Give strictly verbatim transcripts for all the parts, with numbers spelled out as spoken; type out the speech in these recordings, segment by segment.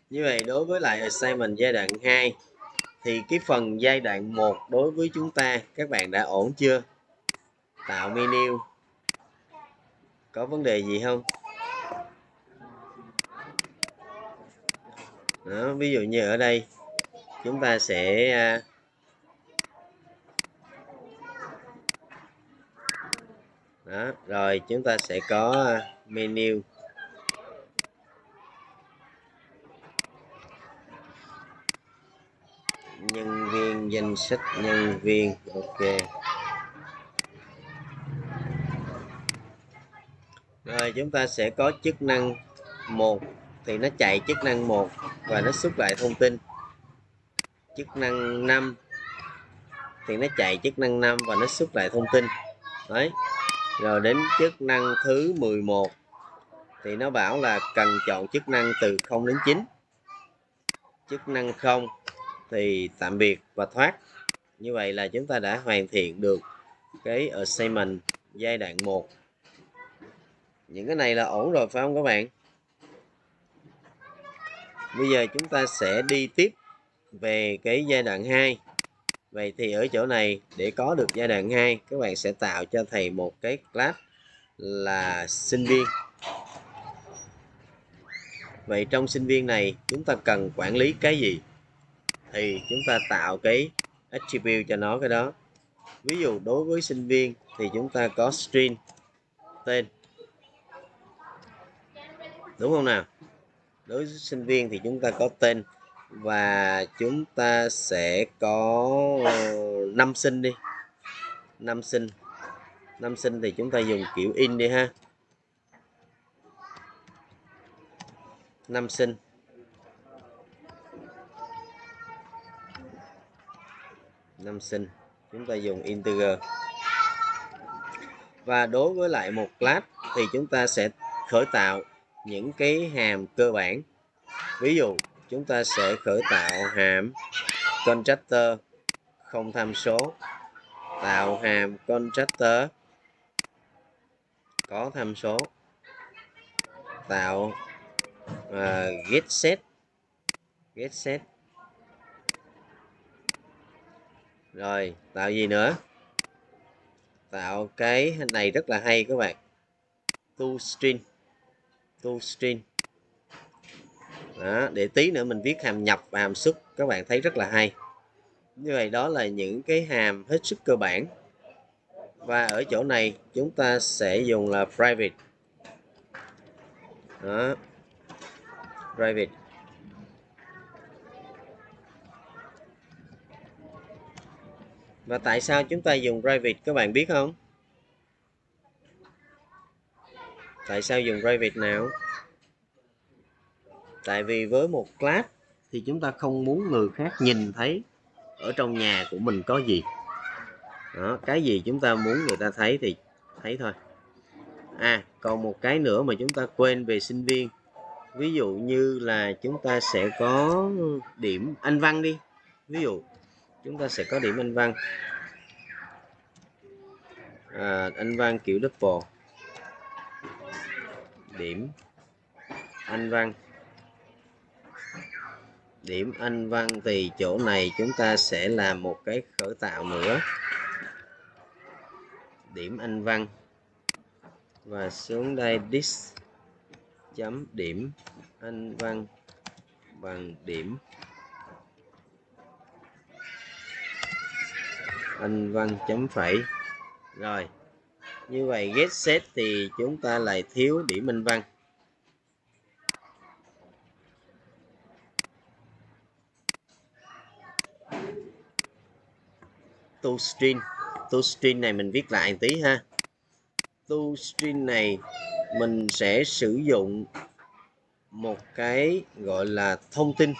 Như vậy đối với lại assignment giai đoạn hai thì cái phần giai đoạn một đối với chúng ta các bạn đã ổn chưa? Tạo menu có vấn đề gì không? Đó, ví dụ như ở đây chúng ta sẽ à, đó, rồi chúng ta sẽ có à, menu. Nhân viên, danh sách nhân viên, ok. Rồi chúng ta sẽ có chức năng một thì nó chạy chức năng một và nó xuất lại thông tin. Chức năng năm thì nó chạy chức năng năm và nó xuất lại thông tin. Đấy. Rồi đến chức năng thứ mười một thì nó bảo là cần chọn chức năng từ không đến chín. Chức năng không thì tạm biệt và thoát. Như vậy là chúng ta đã hoàn thiện được cái assignment giai đoạn một. Những cái này là ổn rồi phải không các bạn? Bây giờ chúng ta sẽ đi tiếp về cái giai đoạn hai. Vậy thì ở chỗ này để có được giai đoạn hai, các bạn sẽ tạo cho thầy một cái class là sinh viên. Vậy trong sinh viên này chúng ta cần quản lý cái gì? Thì chúng ta tạo cái attribute cho nó cái đó. Ví dụ đối với sinh viên thì chúng ta có string tên. Đúng không nào? Đối với sinh viên thì chúng ta có tên và chúng ta sẽ có năm sinh đi. Năm sinh. Năm sinh thì chúng ta dùng kiểu in đi ha. Năm sinh. Năm sinh. Chúng ta dùng integer. Và đối với lại một class thì chúng ta sẽ khởi tạo những cái hàm cơ bản. Ví dụ chúng ta sẽ khởi tạo hàm constructor không tham số, tạo hàm constructor có tham số, tạo uh, getSet getSet rồi tạo gì nữa, tạo cái này rất là hay các bạn, toString toString đó, để tí nữa mình viết hàm nhập và hàm xuất, các bạn thấy rất là hay. Như vậy đó là những cái hàm hết sức cơ bản. Và ở chỗ này chúng ta sẽ dùng là private đó, private. Và tại sao chúng ta dùng private các bạn biết không? Tại sao dùng private nào? Tại vì với một class thì chúng ta không muốn người khác nhìn thấy ở trong nhà của mình có gì. Đó, cái gì chúng ta muốn người ta thấy thì thấy thôi. À, còn một cái nữa mà chúng ta quên về sinh viên. Ví dụ như là chúng ta sẽ có điểm Anh văn đi. Ví dụ chúng ta sẽ có điểm Anh văn. À, Anh văn kiểu double. Điểm Anh văn. Điểm Anh văn thì chỗ này chúng ta sẽ làm một cái khởi tạo nữa. Điểm Anh văn. Và xuống đây this chấm điểm Anh văn bằng điểm Anh văn chấm phẩy. Rồi. Như vậy getSet thì chúng ta lại thiếu điểm Anh văn. toString. toString này mình viết lại một tí ha. toString này mình sẽ sử dụng một cái gọi là thông tin.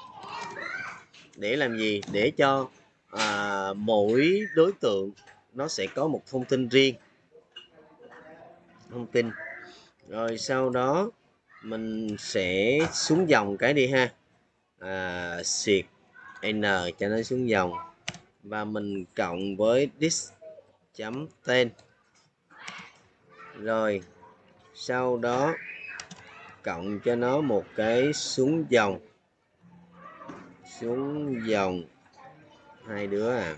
Để làm gì? Để cho à, mỗi đối tượng nó sẽ có một thông tin riêng. Thông tin. Rồi sau đó mình sẽ xuống dòng cái đi ha. À, shift N cho nó xuống dòng. Và mình cộng với this chấm tên. Rồi sau đó cộng cho nó một cái xuống dòng xuống dòng hai đứa à,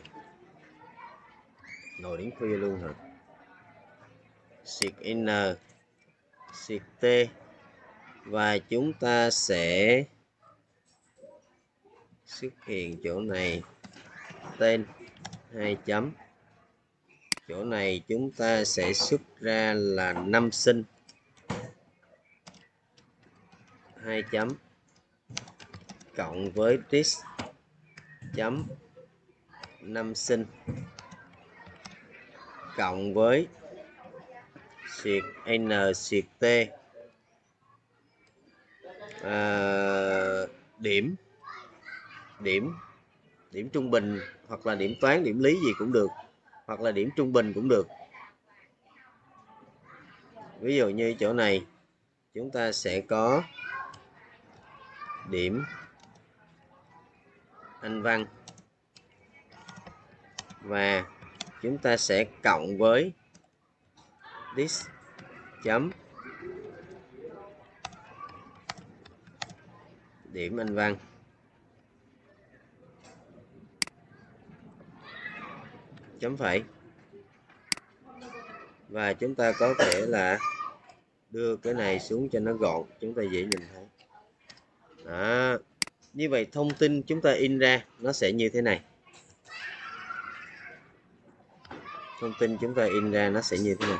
ngồi đến khuya luôn hả? Xịt N, xịt T, và chúng ta sẽ xuất hiện chỗ này tên hai chấm, chỗ này chúng ta sẽ xuất ra là năm sinh hai chấm cộng với this chấm năm sinh cộng với xịt N xịt T à, điểm điểm điểm trung bình hoặc là điểm toán điểm lý gì cũng được, hoặc là điểm trung bình cũng được. Ví dụ như chỗ này chúng ta sẽ có điểm Anh văn và chúng ta sẽ cộng với this chấm điểm Anh văn chấm phẩy, và chúng ta có thể là đưa cái này xuống cho nó gọn, chúng ta dễ nhìn thấy. Đó. Như vậy thông tin chúng ta in ra nó sẽ như thế này. Thông tin chúng ta in ra nó sẽ như thế này.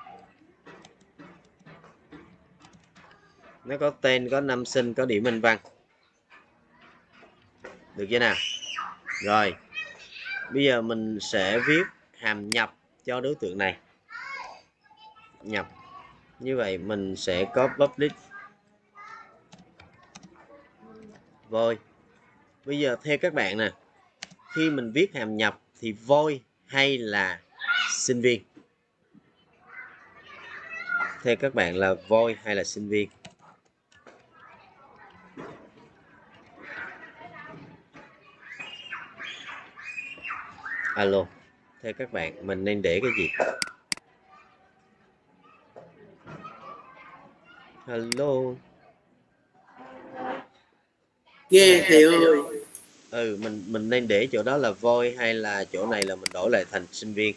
Nó có tên, có năm sinh, có điểm Anh văn. Được chưa nào? Rồi. Bây giờ mình sẽ viết hàm nhập cho đối tượng này. Nhập. Như vậy mình sẽ có public void. Bây giờ theo các bạn nè, khi mình viết hàm nhập thì void hay là sinh viên? Theo các bạn là void hay là sinh viên? Alo, theo các bạn mình nên để cái gì? Hello. Nghe thầy ơi. Ừ, mình mình nên để chỗ đó là void hay là chỗ này là mình đổi lại thành sinh viên?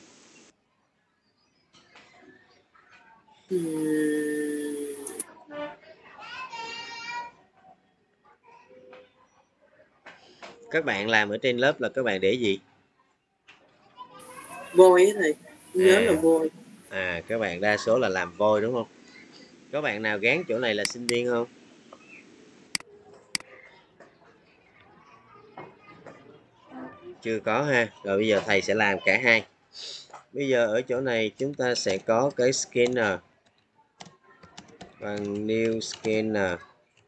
Uhm. Các bạn làm ở trên lớp là các bạn để gì? Void thầy, nhớ à, là void. À, các bạn đa số là làm void đúng không? Có bạn nào gán chỗ này là sinh viên không? Chưa có ha. Rồi bây giờ thầy sẽ làm cả hai. Bây giờ ở chỗ này chúng ta sẽ có cái scanner bằng new scanner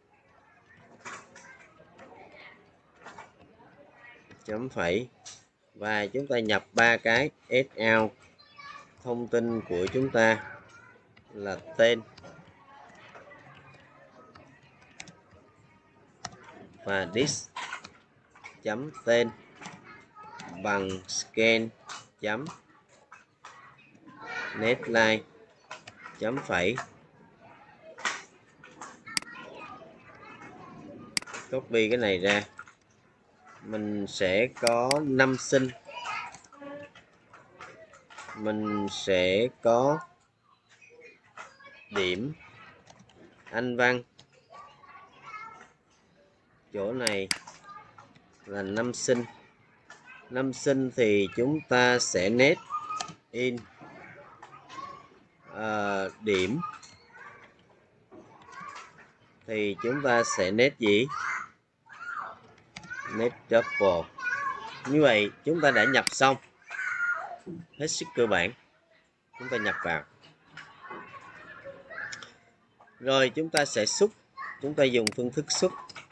chấm phẩy, và chúng ta nhập ba cái out. Thông tin của chúng ta là tên và this chấm tên bằng scan chấm netline chấm phẩy, copy cái này ra. Mình sẽ có năm sinh, mình sẽ có điểm Anh văn, chỗ này là năm sinh. Năm sinh thì chúng ta sẽ net in uh, điểm thì chúng ta sẽ net gì? Net double. Như vậy chúng ta đã nhập xong, hết sức cơ bản. Chúng ta nhập vào rồi chúng ta sẽ xuất. Chúng ta dùng phương thức xuất.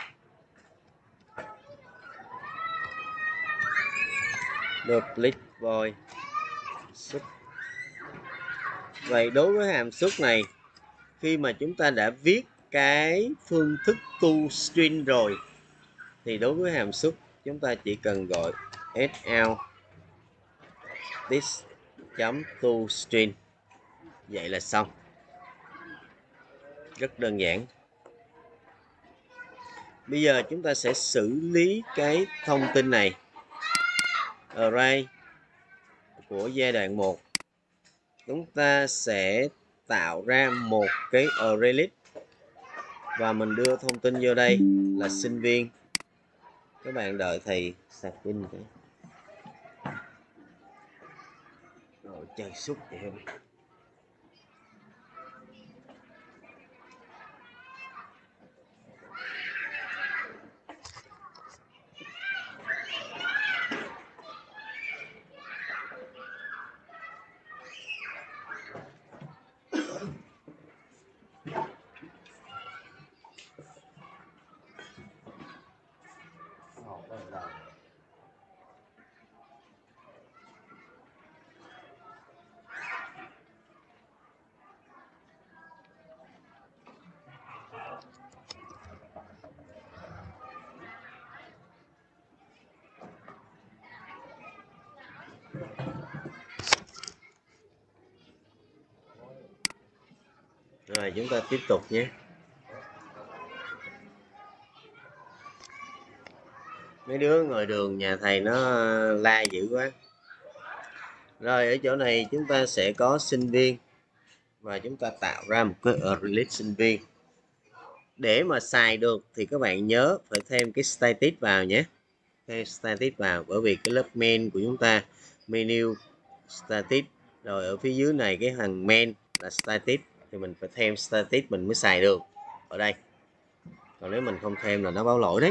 Public void xuất. Vậy đối với hàm xuất này, khi mà chúng ta đã viết cái phương thức toString rồi thì đối với hàm xuất chúng ta chỉ cần gọi out this chấm toString, vậy là xong. Rất đơn giản. Bây giờ chúng ta sẽ xử lý cái thông tin này. Array của giai đoạn một. Chúng ta sẽ tạo ra một cái array list và mình đưa thông tin vô đây là sinh viên. Các bạn đợi thầy sạc pin cái. Rồi chơi xúc vậy không? Rồi chúng ta tiếp tục nhé. Mấy đứa ngoài đường nhà thầy nó la dữ quá. Rồi ở chỗ này chúng ta sẽ có sinh viên và chúng ta tạo ra một cái array list sinh viên. Để mà xài được thì các bạn nhớ phải thêm cái static vào nhé. Thêm static vào, bởi vì cái lớp main của chúng ta menu static, rồi ở phía dưới này cái hàng main là static, thì mình phải thêm static mình mới xài được ở đây. Còn nếu mình không thêm là nó báo lỗi đấy.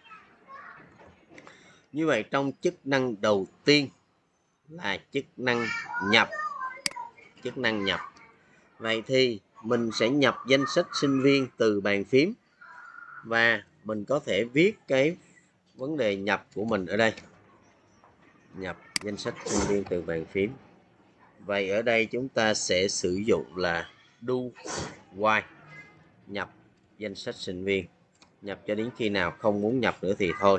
Như vậy trong chức năng đầu tiên là chức năng nhập. Chức năng nhập. Vậy thì mình sẽ nhập danh sách sinh viên từ bàn phím và mình có thể viết cái vấn đề nhập của mình ở đây. Nhập danh sách sinh viên từ bàn phím. Vậy ở đây chúng ta sẽ sử dụng là do while nhập danh sách sinh viên. Nhập cho đến khi nào không muốn nhập nữa thì thôi.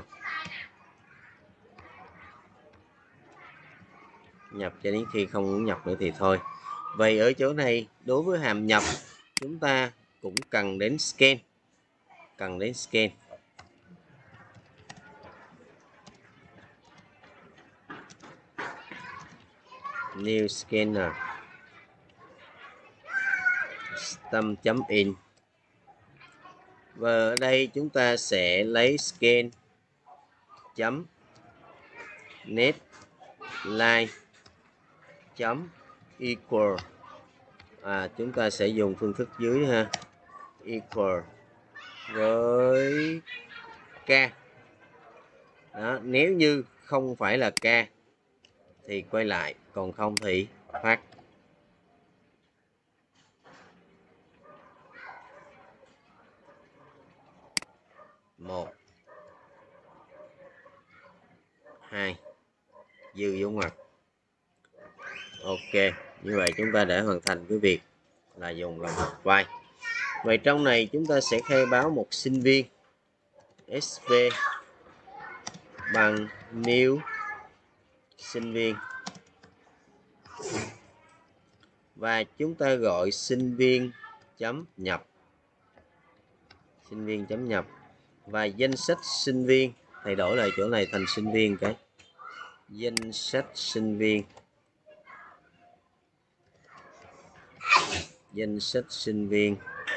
Nhập cho đến khi không muốn nhập nữa thì thôi. Vậy ở chỗ này đối với hàm nhập chúng ta cũng cần đến scan. Cần đến scan. New scanner. Stem.in. Và ở đây chúng ta sẽ lấy scan chấm net line chấm equal, à, chúng ta sẽ dùng phương thức dưới ha, equal với k. Đó, nếu như không phải là k thì quay lại, còn không thì phát. Một, hai, dư dấu ngoặc. Ok, như vậy chúng ta đã hoàn thành cái việc là dùng lòng while. Vậy trong này chúng ta sẽ khai báo một sinh viên sp bằng new sinh viên và chúng ta gọi sinh viên chấm nhập. Sinh viên chấm nhập và danh sách sinh viên, thay đổi lại chỗ này thành sinh viên cái. Danh sách sinh viên. Danh sách sinh viên.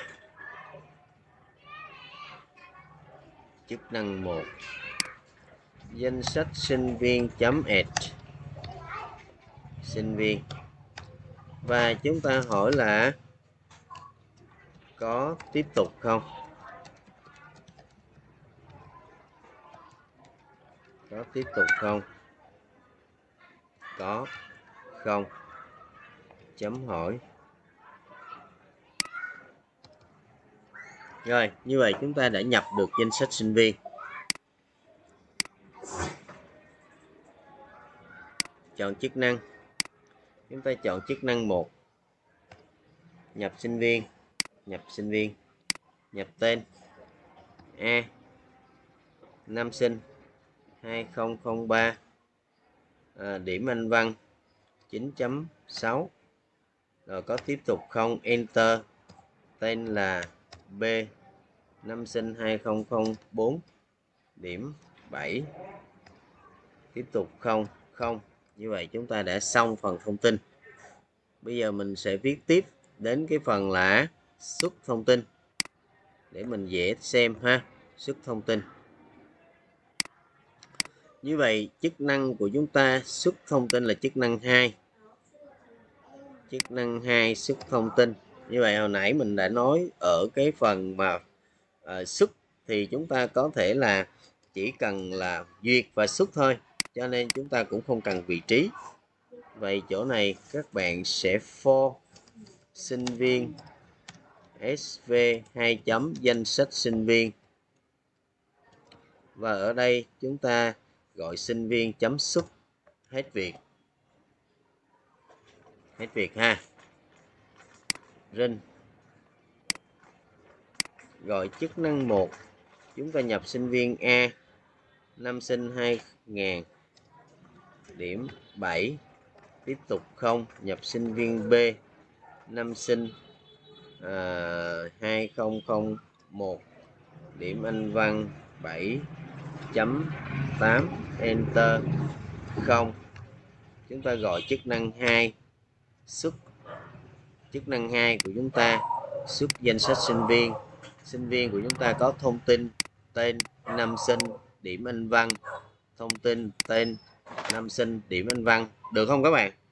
Chức năng một. Danh sách sinh viên chấm add. Sinh viên. Và chúng ta hỏi là có tiếp tục không? Có tiếp tục không? Có. Không. Chấm hỏi. Rồi, như vậy chúng ta đã nhập được danh sách sinh viên. Chọn chức năng. Chúng ta chọn chức năng một. Nhập sinh viên. Nhập sinh viên. Nhập tên. A. Năm sinh. hai không không ba. À, điểm Anh văn chín chấm sáu. Rồi có tiếp tục không? Enter. Tên là B. năm sinh hai không không bốn điểm bảy, tiếp tục không không. Như vậy chúng ta đã xong phần thông tin. Bây giờ mình sẽ viết tiếp đến cái phần là xuất thông tin để mình dễ xem ha. Xuất thông tin. Như vậy chức năng của chúng ta xuất thông tin là chức năng hai. Chức năng hai xuất thông tin. Như vậy hồi nãy mình đã nói ở cái phần mà uh, xuất thì chúng ta có thể là chỉ cần là duyệt và xuất thôi, cho nên chúng ta cũng không cần vị trí. Vậy chỗ này các bạn sẽ for sinh viên sv hai chấm danh sách sinh viên, và ở đây chúng ta gọi sinh viên chấm xuất hết việc, hết việc ha. Rin gọi chức năng một, chúng ta nhập sinh viên A, năm sinh hai nghìn, điểm bảy, tiếp tục không, nhập sinh viên B, năm sinh à, hai không không một, điểm Anh văn bảy chấm tám, enter không. Chúng ta gọi chức năng hai xuất. Chức năng hai của chúng ta xuất danh sách sinh viên. Sinh viên của chúng ta có thông tin tên, năm sinh, điểm Anh văn, thông tin tên, năm sinh, điểm Anh văn. Được không các bạn?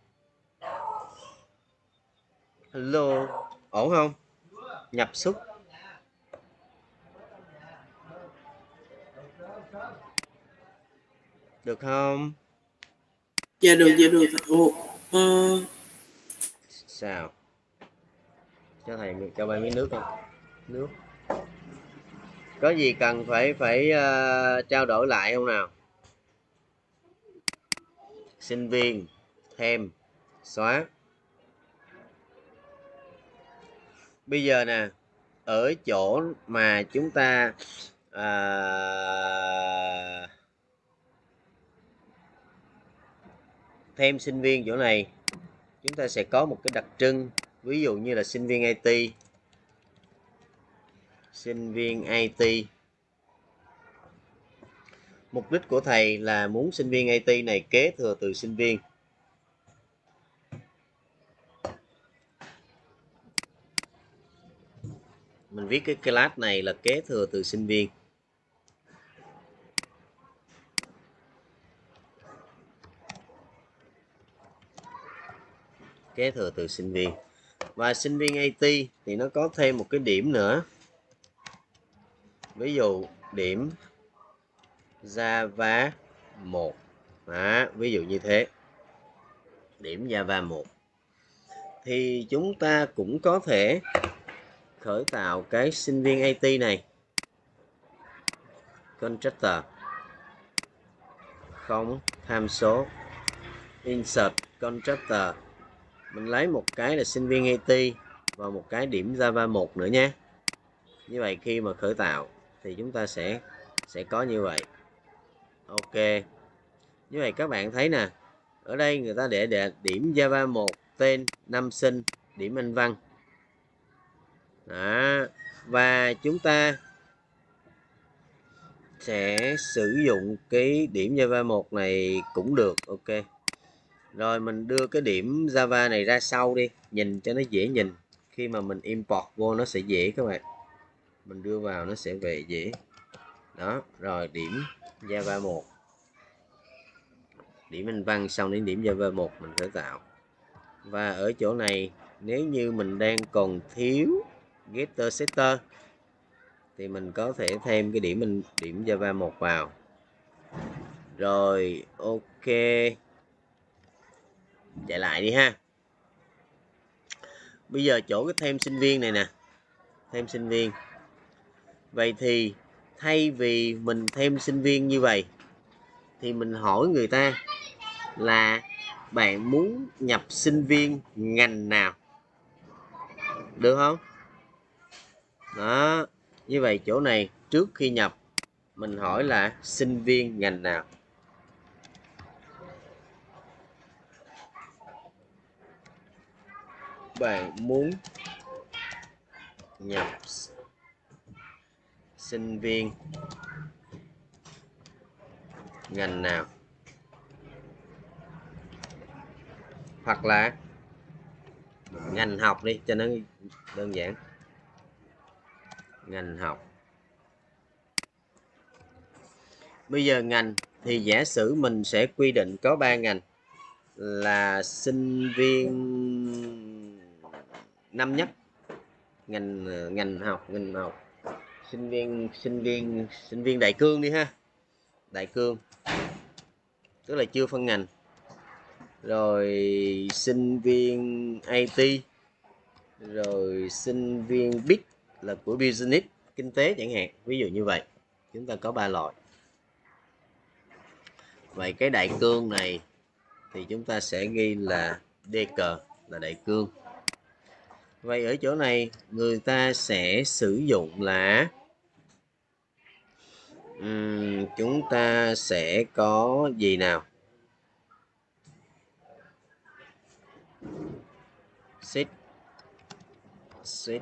Hello, ổn không? Nhập xuất. Được không? Dạ được, dạ được. Ồ, ờ, Sao? Cho thầy cho bạn miếng nước không? Nước. Có gì cần phải phải uh, trao đổi lại không nào? Sinh viên thêm xóa. Bây giờ nè, ở chỗ mà chúng ta à, thêm sinh viên chỗ này, chúng ta sẽ có một cái đặc trưng, ví dụ như là sinh viên i tê, sinh viên i tê. Mục đích của thầy là muốn sinh viên i tê này kế thừa từ sinh viên. Mình viết cái class này là kế thừa từ sinh viên. Kế thừa từ sinh viên. Và sinh viên i tê thì nó có thêm một cái điểm nữa. Ví dụ điểm Java một. Đó, ví dụ như thế. Điểm Java một. Thì chúng ta cũng có thể khởi tạo cái sinh viên i tê này. Contractor không tham số, insert contractor. Mình lấy một cái là sinh viên i tê và một cái điểm Java một nữa nhé. Như vậy khi mà khởi tạo thì chúng ta sẽ sẽ có như vậy. Ok. Như vậy các bạn thấy nè, ở đây người ta để, để điểm Java một, tên, năm sinh, điểm Anh văn. Đó. Và chúng ta sẽ sử dụng cái điểm Java một này cũng được. Ok. Rồi mình đưa cái điểm Java này ra sau đi, nhìn cho nó dễ nhìn. Khi mà mình import vô nó sẽ dễ các bạn. Mình đưa vào nó sẽ về dễ. Đó, rồi điểm Java một. Điểm Anh văn xong đến điểm Java một mình khởi tạo. Và ở chỗ này nếu như mình đang còn thiếu getter setter thì mình có thể thêm cái điểm mình điểm Java một vào. Rồi ok. Chạy lại đi ha. Bây giờ chỗ cái thêm sinh viên này nè. Thêm sinh viên. Vậy thì thay vì mình thêm sinh viên như vậy thì mình hỏi người ta là bạn muốn nhập sinh viên ngành nào, được không? Đó, như vậy chỗ này trước khi nhập mình hỏi là sinh viên ngành nào. Bạn muốn nhập sinh viên ngành nào, hoặc là ngành học đi cho nó đơn giản, ngành học. Bây giờ ngành thì giả sử mình sẽ quy định có ba ngành là sinh viên năm nhất, ngành ngành học ngành học sinh viên sinh viên sinh viên đại cương đi ha, đại cương tức là chưa phân ngành, rồi sinh viên i tê, rồi sinh viên big là của business kinh tế chẳng hạn, ví dụ như vậy. Chúng ta có ba loại. Vậy cái đại cương này thì chúng ta sẽ ghi là D cờ, là đại cương. Vậy ở chỗ này người ta sẽ sử dụng là um, chúng ta sẽ có gì nào? Sit sit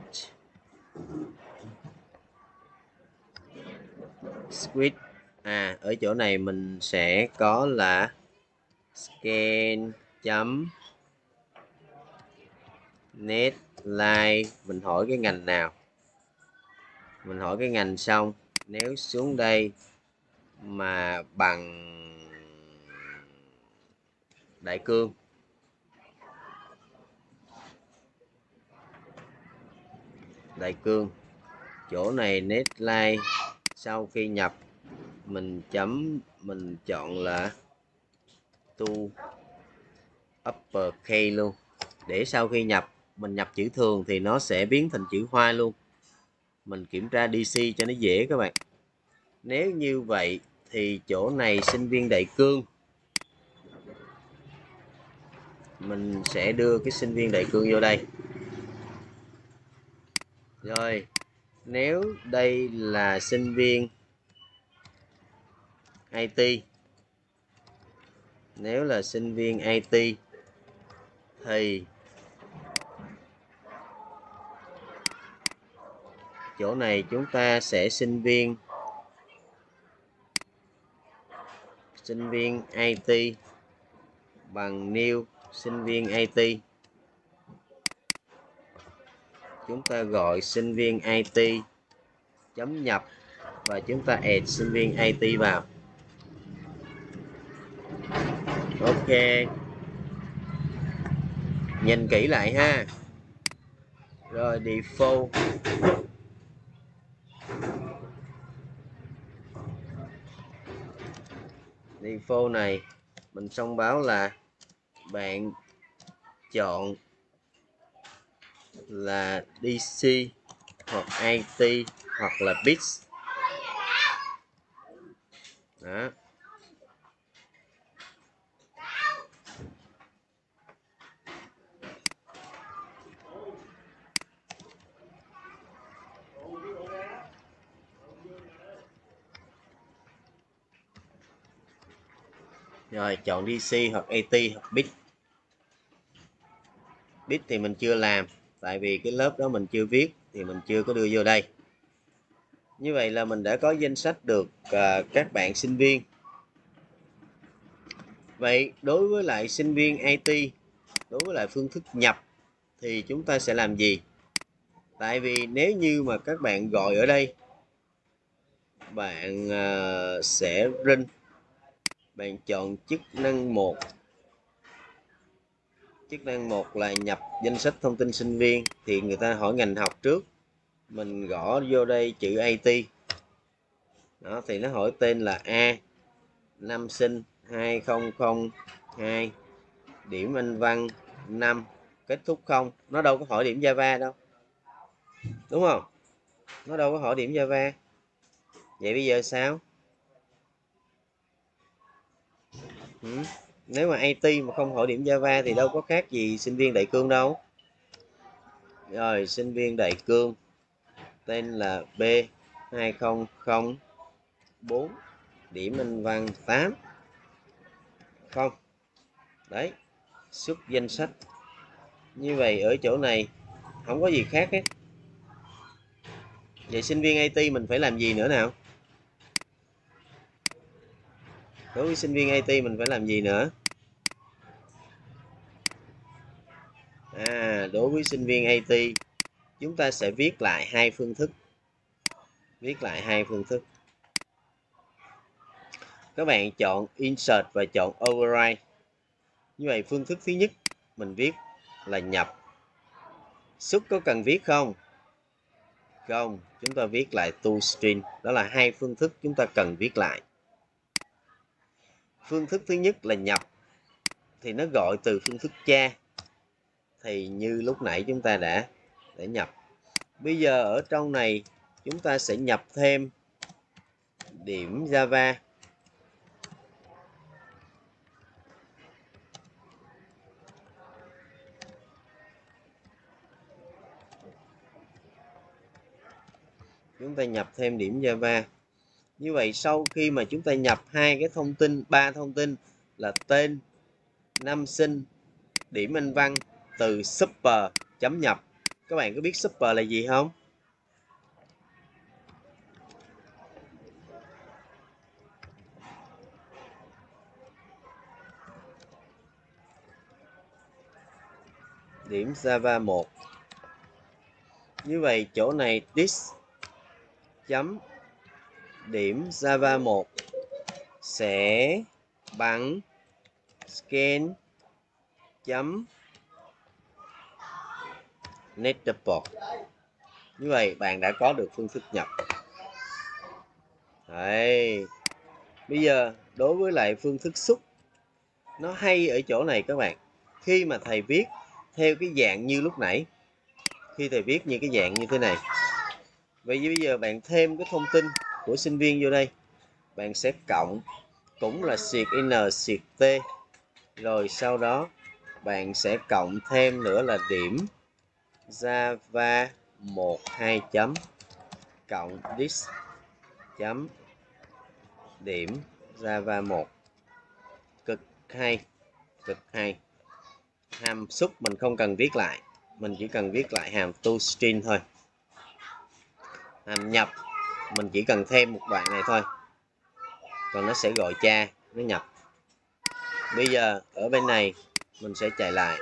squid. À, ở chỗ này mình sẽ có là scan chấm net line. Mình hỏi cái ngành nào, mình hỏi cái ngành xong nếu xuống đây mà bằng đại cương đại cương chỗ này net line sau khi nhập mình chấm mình chọn là to upper case luôn, để sau khi nhập mình nhập chữ thường thì nó sẽ biến thành chữ hoa luôn. Mình kiểm tra đê xê cho nó dễ các bạn. Nếu như vậy thì chỗ này sinh viên đại cương mình sẽ đưa cái sinh viên đại cương vô đây. Rồi nếu đây là sinh viên i tê, nếu là sinh viên i tê thì chỗ này chúng ta sẽ sinh viên sinh viên i tê bằng new sinh viên i tê. Chúng ta gọi sinh viên i tê chấm nhập và chúng ta add sinh viên i tê vào. Ok, nhìn kỹ lại ha. Rồi default default này mình thông báo là bạn chọn là đê xê hoặc i tê hoặc là bits. Đó. Rồi chọn đê xê hoặc i tê hoặc bit. Bit thì mình chưa làm, tại vì cái lớp đó mình chưa viết thì mình chưa có đưa vô đây. Như vậy là mình đã có danh sách được uh, các bạn sinh viên. Vậy đối với lại sinh viên i tê, đối với lại phương thức nhập thì chúng ta sẽ làm gì? Tại vì nếu như mà các bạn gọi ở đây, bạn uh, sẽ run, bạn chọn chức năng một. Chức năng một là nhập danh sách thông tin sinh viên, thì người ta hỏi ngành học trước. Mình gõ vô đây chữ i tê. Đó, thì nó hỏi tên là A, năm sinh hai không không hai, điểm Anh văn năm, kết thúc không. Nó đâu có hỏi điểm Java đâu, đúng không? Nó đâu có hỏi điểm Java. Vậy bây giờ sao? Ừ. Nếu mà i tê mà không hỏi điểm Java thì đâu có khác gì sinh viên đại cương đâu. Rồi sinh viên đại cương tên là B hai không không bốn, điểm Anh văn tám. Không. Đấy, xuất danh sách. Như vậy ở chỗ này không có gì khác hết. Vậy sinh viên i tê mình phải làm gì nữa nào? Đối với sinh viên i tê mình phải làm gì nữa? À, đối với sinh viên i tê chúng ta sẽ viết lại hai phương thức. Viết lại hai phương thức. Các bạn chọn Insert và chọn Override. Như vậy phương thức thứ nhất mình viết là nhập. Xuất có cần viết không? Không, chúng ta viết lại toString. Đó là hai phương thức chúng ta cần viết lại. Phương thức thứ nhất là nhập thì nó gọi từ phương thức cha. Thì như lúc nãy chúng ta đã đã nhập. Bây giờ ở trong này chúng ta sẽ nhập thêm điểm Java. Chúng ta nhập thêm điểm Java. Như vậy sau khi mà chúng ta nhập hai cái thông tin, ba thông tin là tên, năm sinh, điểm Anh văn từ super chấm nhập. Các bạn có biết super là gì không? Điểm Java một. Như vậy chỗ này this chấm điểm Java một sẽ bằng scan chấm netdeport. Như vậy bạn đã có được phương thức nhập. Đấy. Bây giờ đối với lại phương thức xuất, nó hay ở chỗ này các bạn. Khi mà thầy viết theo cái dạng như lúc nãy, khi thầy viết như cái dạng như thế này, vậy bây giờ bạn thêm cái thông tin của sinh viên vô đây, bạn sẽ cộng cũng là siệt n siệt t, rồi sau đó bạn sẽ cộng thêm nữa là điểm Java một hai chấm cộng this chấm điểm Java một. Cực hay, cực hay. Hàm xuất mình không cần viết lại, mình chỉ cần viết lại hàm toString thôi. Hàm nhập mình chỉ cần thêm một đoạn này thôi, còn nó sẽ gọi cha, nó nhập. Bây giờ ở bên này mình sẽ chạy lại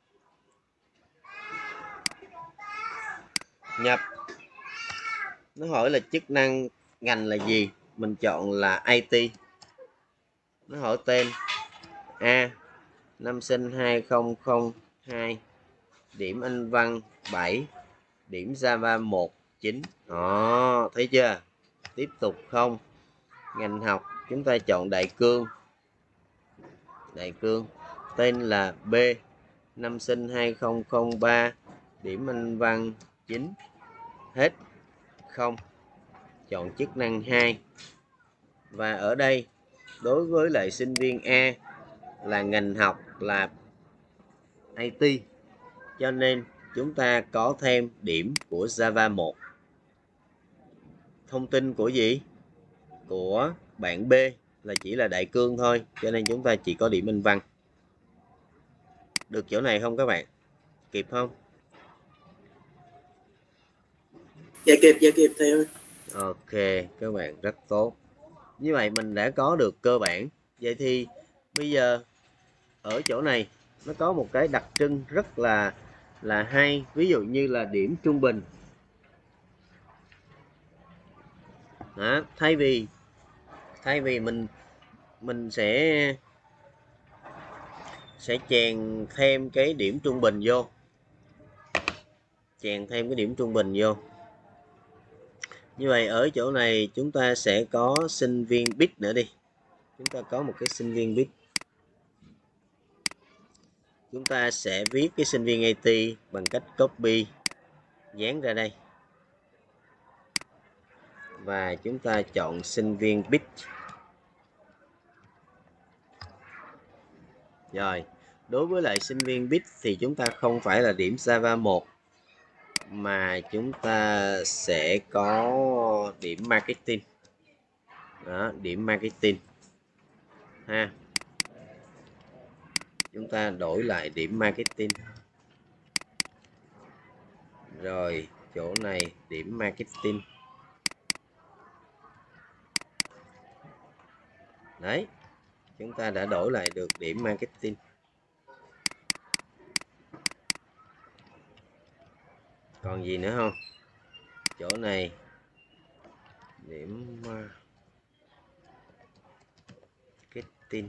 nhập. Nó hỏi là chức năng ngành là gì, mình chọn là i tê. Nó hỏi tên A, năm sinh hai không không hai, điểm Anh văn bảy, điểm Java một chín. Đó, thấy chưa? Tiếp tục không. Ngành học chúng ta chọn đại cương. Đại cương tên là B, năm sinh hai không không ba, điểm Anh văn chín. Hết không. Chọn chức năng hai. Và ở đây đối với lại sinh viên A là ngành học là i tê, cho nên chúng ta có thêm điểm của Java một. Thông tin của gì? Của bạn B là chỉ là đại cương thôi, cho nên chúng ta chỉ có điểm Anh văn. Được chỗ này không các bạn? Kịp không? Dạ kịp, dạ kịp thầy ơi. Ok, các bạn rất tốt. Như vậy mình đã có được cơ bản. Vậy thì bây giờ ở chỗ này nó có một cái đặc trưng rất là là hay, ví dụ như là điểm trung bình. Đó, thay vì thay vì mình mình sẽ sẽ chèn thêm cái điểm trung bình vô. Chèn thêm cái điểm trung bình vô. Như vậy ở chỗ này chúng ta sẽ có sinh viên bit nữa đi. Chúng ta có một cái sinh viên bit. Chúng ta sẽ viết cái sinh viên i tê bằng cách copy dán ra đây. Và chúng ta chọn sinh viên bit. Rồi, đối với lại sinh viên bit thì chúng ta không phải là điểm Java một, mà chúng ta sẽ có điểm marketing. Đó, điểm marketing ha. Chúng ta đổi lại điểm marketing. Rồi chỗ này điểm marketing. Đấy, chúng ta đã đổi lại được điểm marketing. Còn gì nữa không? Chỗ này điểm marketing.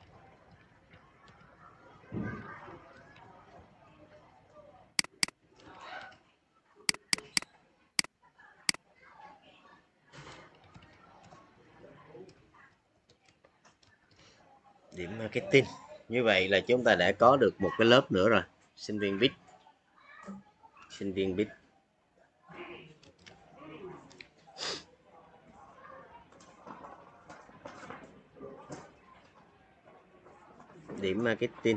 Điểm marketing. Như vậy là chúng ta đã có được một cái lớp nữa rồi. Sinh viên bit. Sinh viên bit. Điểm marketing.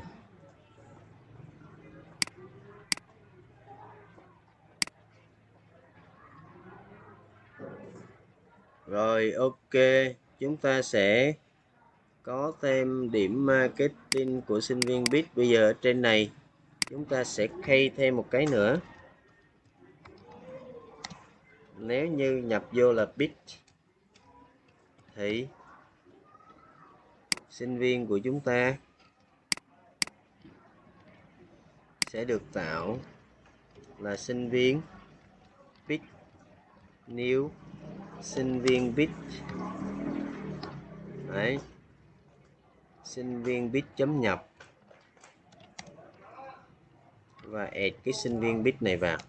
Rồi ok, chúng ta sẽ có thêm điểm marketing của sinh viên bit. Bây giờ ở trên này chúng ta sẽ key thêm một cái nữa. Nếu như nhập vô là bit thì sinh viên của chúng ta sẽ được tạo là sinh viên bit new sinh viên bit. Đấy, sinh viên bit chấm nhập và add cái sinh viên bit này vào.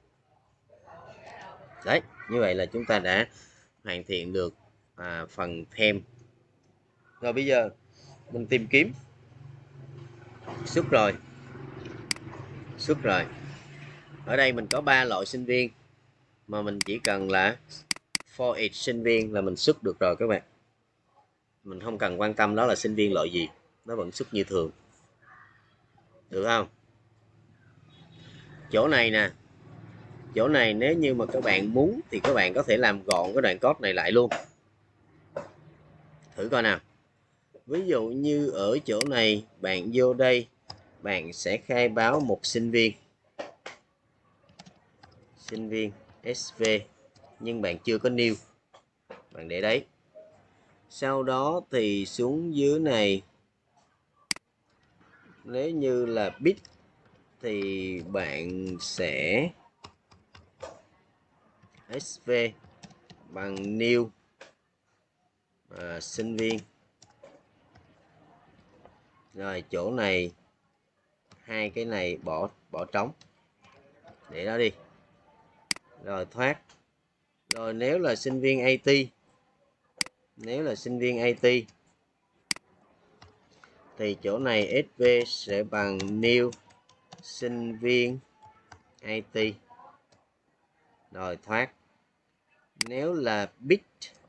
Đấy, như vậy là chúng ta đã hoàn thiện được à, phần thêm. Rồi bây giờ mình tìm kiếm. Xuất rồi. Xuất rồi. Ở đây mình có ba loại sinh viên mà mình chỉ cần là for each sinh viên là mình xuất được rồi các bạn. Mình không cần quan tâm đó là sinh viên loại gì, nó vẫn xuất như thường. Được không? Chỗ này nè. Chỗ này nếu như mà các bạn muốn thì các bạn có thể làm gọn cái đoạn code này lại luôn. Thử coi nào. Ví dụ như ở chỗ này bạn vô đây, bạn sẽ khai báo một sinh viên. Sinh viên ét vê nhưng bạn chưa có new. Bạn để đấy. Sau đó thì xuống dưới này, nếu như là bit thì bạn sẽ ét vê bằng new à, sinh viên. Rồi chỗ này hai cái này bỏ bỏ trống để đó đi. Rồi thoát. Rồi nếu là sinh viên a tê, nếu là sinh viên a tê thì chỗ này ét vê sẽ bằng new sinh viên a tê. Rồi thoát. Nếu là bit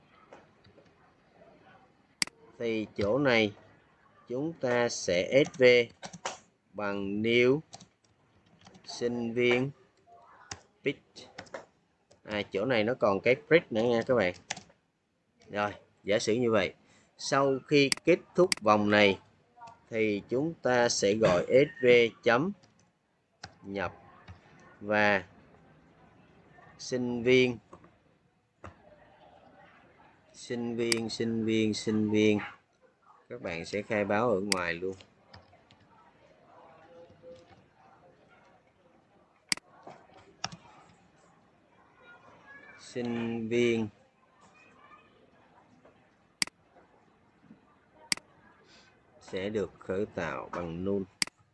thì chỗ này chúng ta sẽ ét vê bằng new sinh viên bit. À, chỗ này nó còn cái break nữa nha các bạn. Rồi, giả sử như vậy. Sau khi kết thúc vòng này thì chúng ta sẽ gọi ét vê chấm nhập và sinh viên sinh viên sinh viên sinh viên các bạn sẽ khai báo ở ngoài luôn. Sinh viên sẽ được khởi tạo bằng null.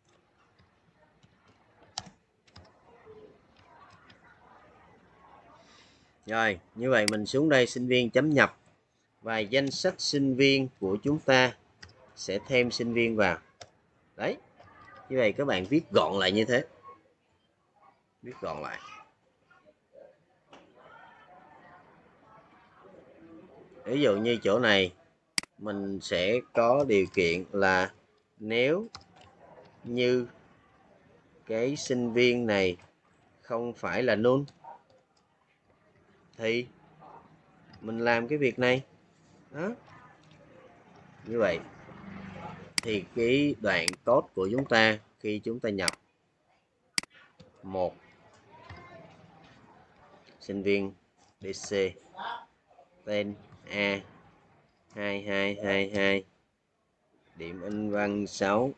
Rồi, như vậy mình xuống đây sinh viên chấm nhập và danh sách sinh viên của chúng ta sẽ thêm sinh viên vào. Đấy. Như vậy các bạn viết gọn lại như thế. Viết gọn lại. Ví dụ như chỗ này mình sẽ có điều kiện là nếu như cái sinh viên này không phải là null thì mình làm cái việc này. Đó. Như vậy thì cái đoạn code của chúng ta khi chúng ta nhập một sinh viên đê xê tên A hai hai hai hai. Điểm Anh văn sáu.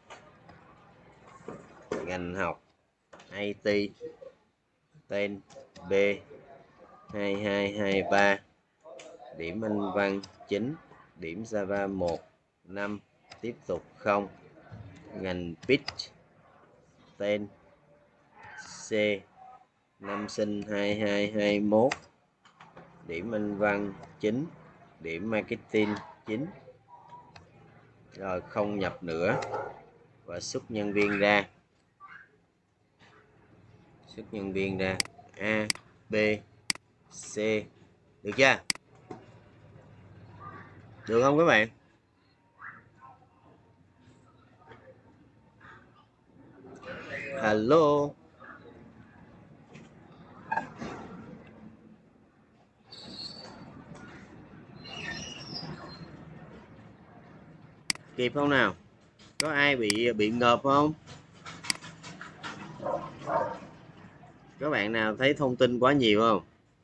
Ngành học i tê. Tên B hai hai hai ba. Điểm Anh văn chín. Điểm Java một năm. Tiếp tục không. Ngành Pitch. Tên C. Năm sinh hai hai hai mốt. Điểm Anh văn chín. Điểm Marketing chín. Rồi không nhập nữa. Và xuất nhân viên ra. Xuất nhân viên ra A, B, C. Được chưa? Được không các bạn? Hello. Kịp không nào? Có ai bị bị ngợp không? Các bạn nào thấy thông tin quá nhiều không?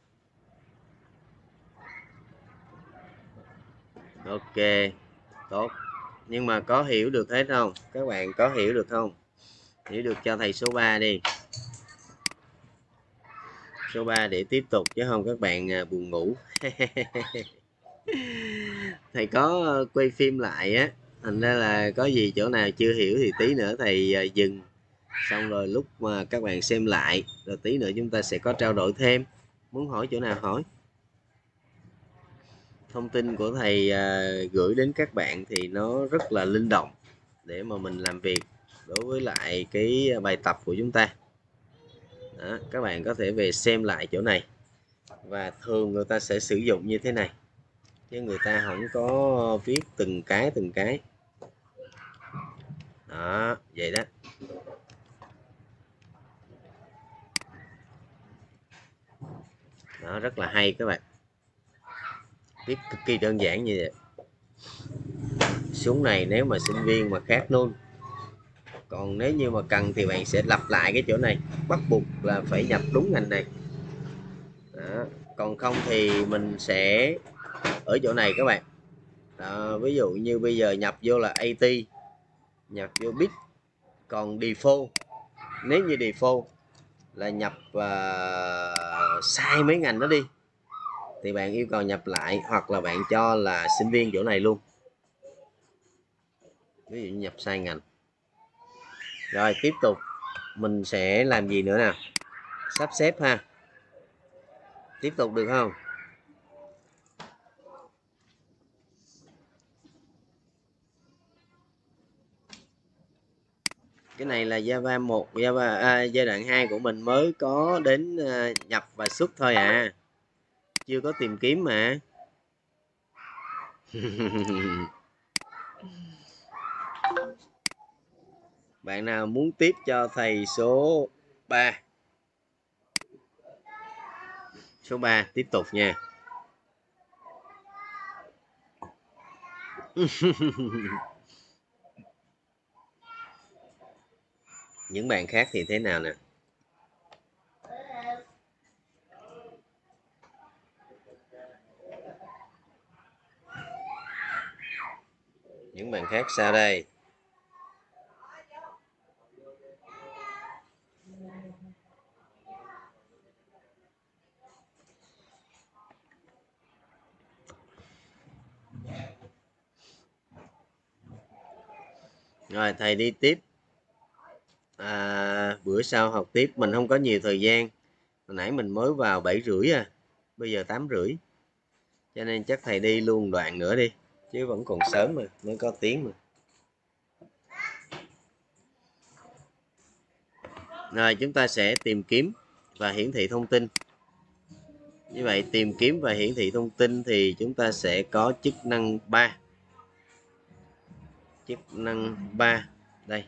Ok, tốt. Nhưng mà có hiểu được hết không? Các bạn có hiểu được không? Hiểu được cho thầy số ba đi. Số ba để tiếp tục chứ không các bạn buồn ngủ. Thầy có quay phim lại á, thành ra là có gì chỗ nào chưa hiểu thì tí nữa thầy dừng, xong rồi lúc mà các bạn xem lại rồi tí nữa chúng ta sẽ có trao đổi thêm. Muốn hỏi chỗ nào hỏi. Thông tin của thầy gửi đến các bạn thì nó rất là linh động để mà mình làm việc đối với lại cái bài tập của chúng ta. Đó, các bạn có thể về xem lại chỗ này, và thường người ta sẽ sử dụng như thế này chứ người ta không có viết từng cái từng cái. Đó, vậy đó. Đó, rất là hay các bạn. Viết cực kỳ đơn giản như vậy. Xuống này nếu mà sinh viên mà khác luôn. Còn nếu như mà cần thì bạn sẽ lặp lại cái chỗ này, bắt buộc là phải nhập đúng ngành này. Đó. Còn không thì mình sẽ ở chỗ này các bạn. Đó, ví dụ như bây giờ nhập vô là a tê, nhập vô bit. Còn default, nếu như default là nhập uh, sai mấy ngành đó đi thì bạn yêu cầu nhập lại, hoặc là bạn cho là sinh viên chỗ này luôn. Ví dụ như nhập sai ngành. Rồi tiếp tục mình sẽ làm gì nữa nào? Sắp xếp ha. Tiếp tục được không? Cái này là Java một, Java à, giai đoạn hai của mình mới có đến à, nhập và xuất thôi à. Chưa có tìm kiếm mà. Bạn nào muốn tiếp cho thầy số ba? Số ba tiếp tục nha. Những bạn khác thì thế nào nè? Những bạn khác sao đây? Rồi thầy đi tiếp. À, bữa sau học tiếp, mình không có nhiều thời gian. Hồi nãy mình mới vào bảy rưỡi à, bây giờ tám rưỡi, cho nên chắc thầy đi luôn đoạn nữa đi, chứ vẫn còn sớm mà, mới có tiếng mà. Rồi chúng ta sẽ tìm kiếm và hiển thị thông tin. Như vậy tìm kiếm và hiển thị thông tin thì chúng ta sẽ có chức năng ba. Chức năng ba đây.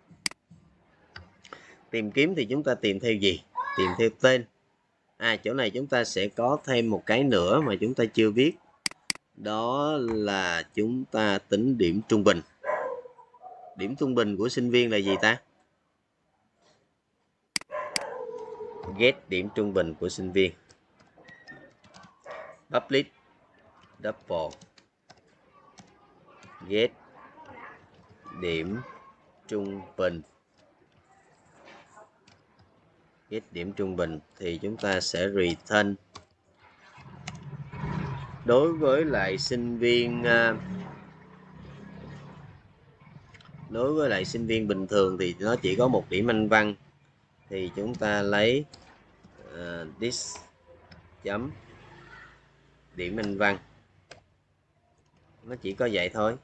Tìm kiếm thì chúng ta tìm theo gì? Tìm theo tên. À, chỗ này chúng ta sẽ có thêm một cái nữa mà chúng ta chưa viết. Đó là chúng ta tính điểm trung bình. Điểm trung bình của sinh viên là gì ta? Get điểm trung bình của sinh viên. Public double get điểm trung bình. Get điểm trung bình thì chúng ta sẽ return đối với lại sinh viên uh, đối với lại sinh viên bình thường thì nó chỉ có một điểm Anh văn, thì chúng ta lấy uh, this chấm điểm Anh văn, nó chỉ có vậy thôi.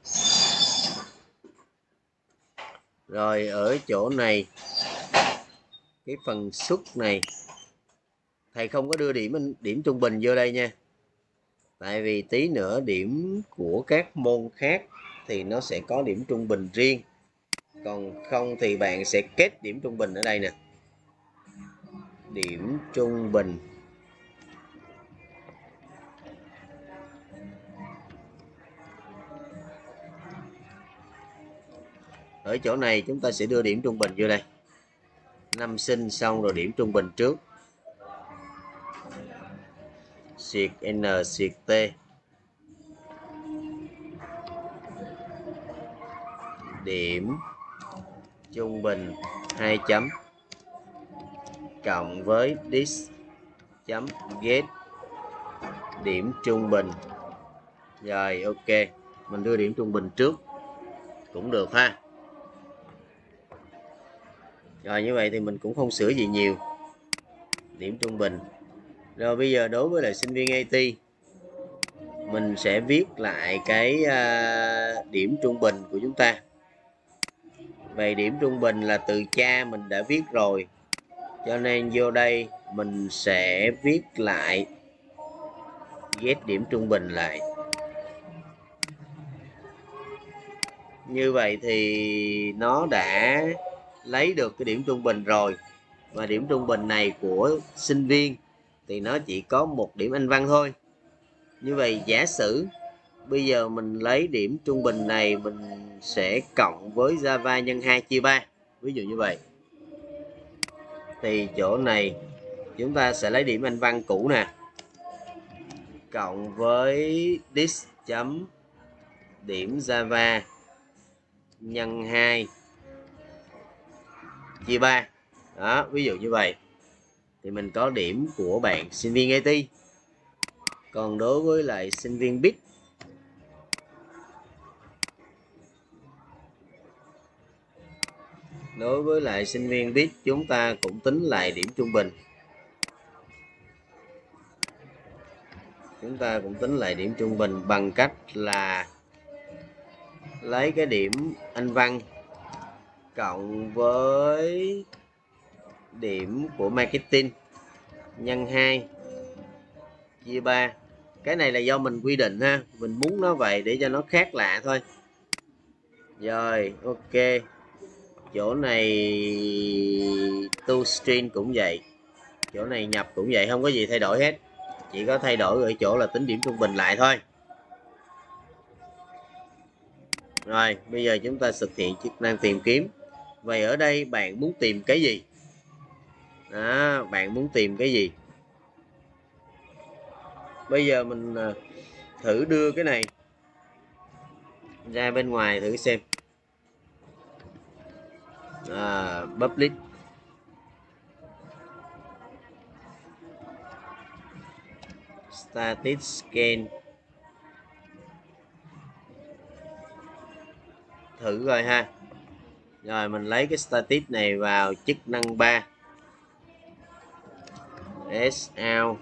Rồi ở chỗ này cái phần suất này thầy không có đưa điểm điểm trung bình vô đây nha, tại vì tí nữa điểm của các môn khác thì nó sẽ có điểm trung bình riêng, còn không thì bạn sẽ kết điểm trung bình ở đây nè. Điểm trung bình ở chỗ này chúng ta sẽ đưa điểm trung bình vô đây. Năm sinh xong rồi điểm trung bình trước. Siệt N siệt T. Điểm trung bình hai chấm cộng với this chấm get điểm trung bình. Rồi ok, mình đưa điểm trung bình trước cũng được ha. Rồi như vậy thì mình cũng không sửa gì nhiều. Điểm trung bình. Rồi bây giờ đối với lại sinh viên a tê mình sẽ viết lại cái uh, điểm trung bình của chúng ta. Về điểm trung bình là từ cha mình đã viết rồi, cho nên vô đây mình sẽ viết lại get điểm trung bình lại. Như vậy thì nó đã lấy được cái điểm trung bình rồi, và điểm trung bình này của sinh viên thì nó chỉ có một điểm Anh văn thôi. Như vậy giả sử bây giờ mình lấy điểm trung bình này mình sẽ cộng với Java nhân hai chia ba, ví dụ như vậy. Thì chỗ này chúng ta sẽ lấy điểm Anh văn cũ nè, cộng với this chấm điểm Java nhân hai chia ba. Đó, ví dụ như vậy. Thì mình có điểm của bạn sinh viên a tê. Còn đối với lại sinh viên bit Đối với lại sinh viên bit chúng ta cũng tính lại điểm trung bình. Chúng ta cũng tính lại điểm trung bình bằng cách là lấy cái điểm Anh văn cộng với điểm của marketing nhân hai chia ba. Cái này là do mình quy định ha, mình muốn nó vậy để cho nó khác lạ thôi. Rồi ok, chỗ này toString cũng vậy, chỗ này nhập cũng vậy, không có gì thay đổi hết, chỉ có thay đổi ở chỗ là tính điểm trung bình lại thôi. Rồi bây giờ chúng ta thực hiện chức năng tìm kiếm. Vậy ở đây bạn muốn tìm cái gì? Đó, bạn muốn tìm cái gì? Bây giờ mình thử đưa cái này ra bên ngoài thử xem. À, public static scan, thử rồi ha. Rồi mình lấy cái static này vào chức năng ba, sout.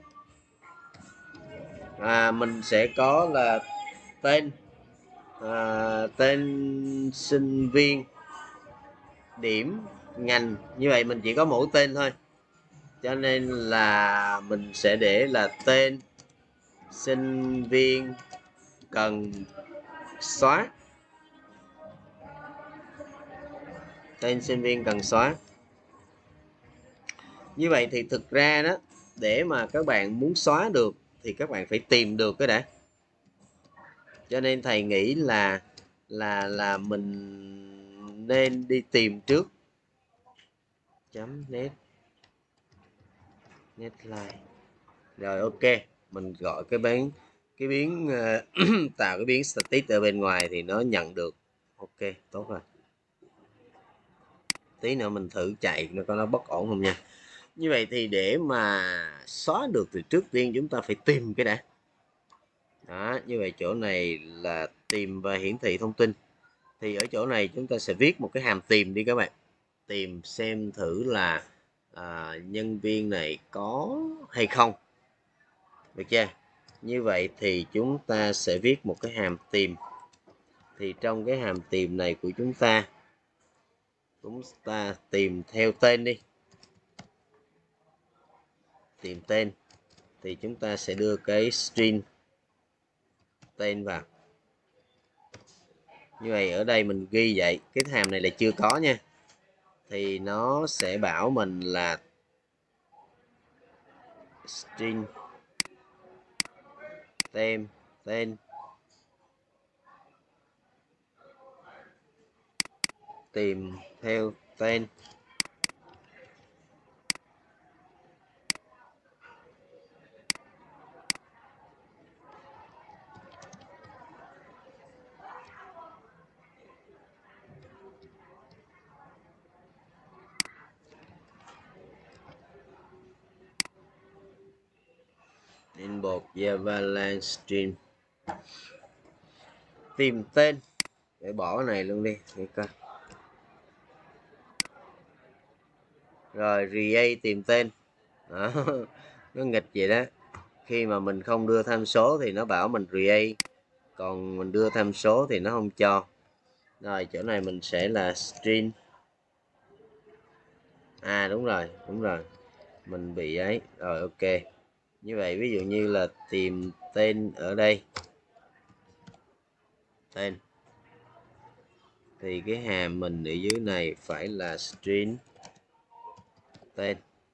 À, mình sẽ có là tên à, tên sinh viên, điểm, ngành. Như vậy mình chỉ có mỗi tên thôi, cho nên là mình sẽ để là tên sinh viên cần xóa. Tên sinh viên cần xóa. Như vậy thì thực ra đó, để mà các bạn muốn xóa được thì các bạn phải tìm được cái đã. Cho nên thầy nghĩ là là là mình nên đi tìm trước. Chấm net netline. Rồi ok, mình gọi cái bán cái biến uh, tạo cái biến static ở bên ngoài thì nó nhận được. Ok, tốt rồi. Tí nữa mình thử chạy nó có nó bất ổn không nha. Như vậy thì để mà xóa được thì trước tiên chúng ta phải tìm cái đã. Đó, như vậy chỗ này là tìm và hiển thị thông tin. Thì ở chỗ này chúng ta sẽ viết một cái hàm tìm đi các bạn. Tìm xem thử là à, nhân viên này có hay không. Được chưa? Như vậy thì chúng ta sẽ viết một cái hàm tìm. Thì trong cái hàm tìm này của chúng ta, chúng ta tìm theo tên đi. Tìm tên. Thì chúng ta sẽ đưa cái string tên vào. Như vậy ở đây mình ghi vậy. Cái hàm này là chưa có nha. Thì nó sẽ bảo mình là string tên tên tìm theo tên. Inbox Java Lang string tìm tên. Để bỏ cái này luôn đi để coi. Rồi create tìm tên. Đó. Nó nghịch vậy đó. Khi mà mình không đưa tham số thì nó bảo mình create, còn mình đưa tham số thì nó không cho. Rồi chỗ này mình sẽ là string. À đúng rồi, đúng rồi. Mình bị ấy. Rồi ok. Như vậy ví dụ như là tìm tên ở đây. Tên. Thì cái hàm mình ở dưới này phải là string tên.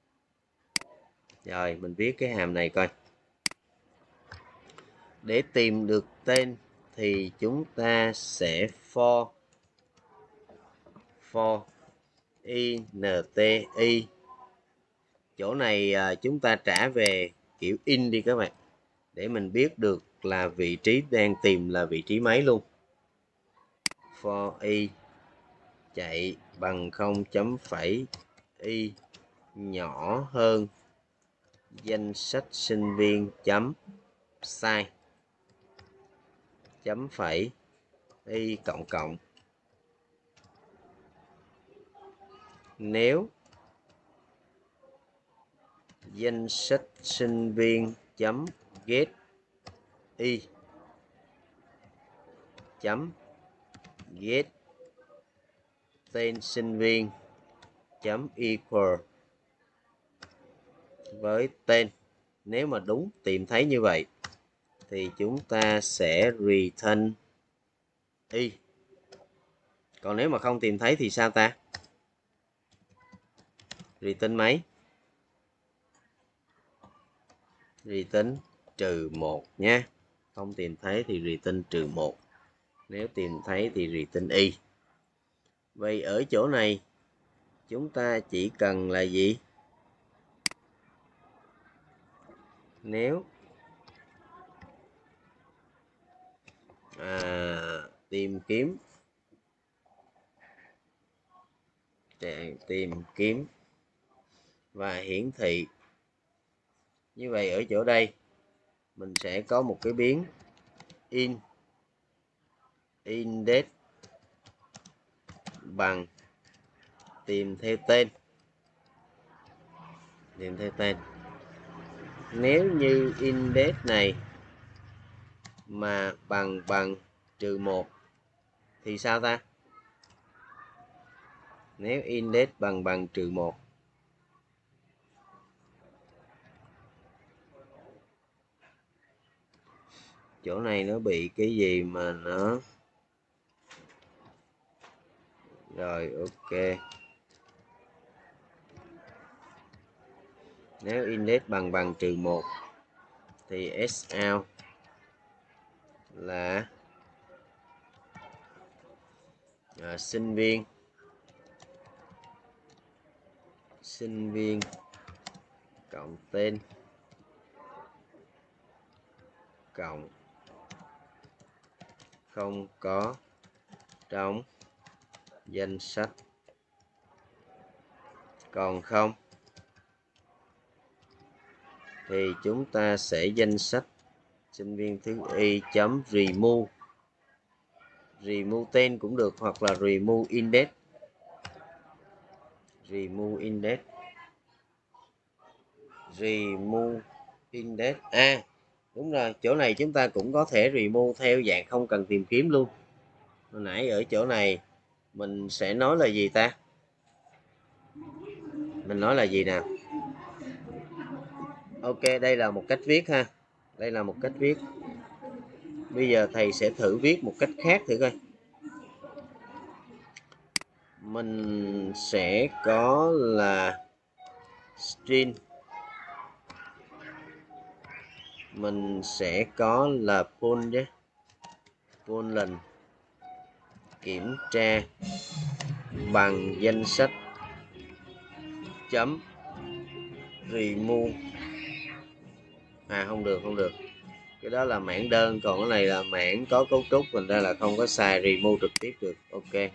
Rồi mình viết cái hàm này coi. Để tìm được tên thì chúng ta sẽ for for inti. Chỗ này à, chúng ta trả về kiểu in đi các bạn, để mình biết được là vị trí đang tìm là vị trí mấy luôn. For y chạy bằng không chấm phẩy y nhỏ hơn danh sách sinh viên chấm size chấm phẩy y cộng cộng. Nếu danh sách sinh viên chấm get y chấm get tên sinh viên chấm equal với tên. Nếu mà đúng tìm thấy như vậy thì chúng ta sẽ return y. Còn nếu mà không tìm thấy thì sao ta? Return mấy? Return trừ một nha. Không tìm thấy thì return trừ một. Nếu tìm thấy thì return y. Vậy ở chỗ này chúng ta chỉ cần là gì? Nếu à, tìm kiếm tìm kiếm và hiển thị. Như vậy ở chỗ đây mình sẽ có một cái biến in index bằng tìm theo tên. Tìm theo tên. Nếu như index này mà bằng bằng trừ một thì sao ta? Nếu index bằng bằng trừ một chỗ này nó bị cái gì mà nó. Rồi ok. Nếu index bằng bằng trừ một thì sout là à, sinh viên sinh viên cộng tên cộng không có trong danh sách, còn không thì chúng ta sẽ danh sách sinh viên thứ y chấm remove, remove tên cũng được, hoặc là remove index, remove index, remove index. À đúng rồi, chỗ này chúng ta cũng có thể remove theo dạng không cần tìm kiếm luôn. Hồi nãy ở chỗ này mình sẽ nói là gì ta? Mình nói là gì nào? Ok, đây là một cách viết ha. Đây là một cách viết. Bây giờ thầy sẽ thử viết một cách khác thử coi. Mình sẽ có là string, mình sẽ có là poll chứ, poll lần kiểm tra bằng danh sách chấm remove. À không được, không được, cái đó là mảng đơn, còn cái này là mảng có cấu trúc, mình ra là không có xài remove trực tiếp được. Ok,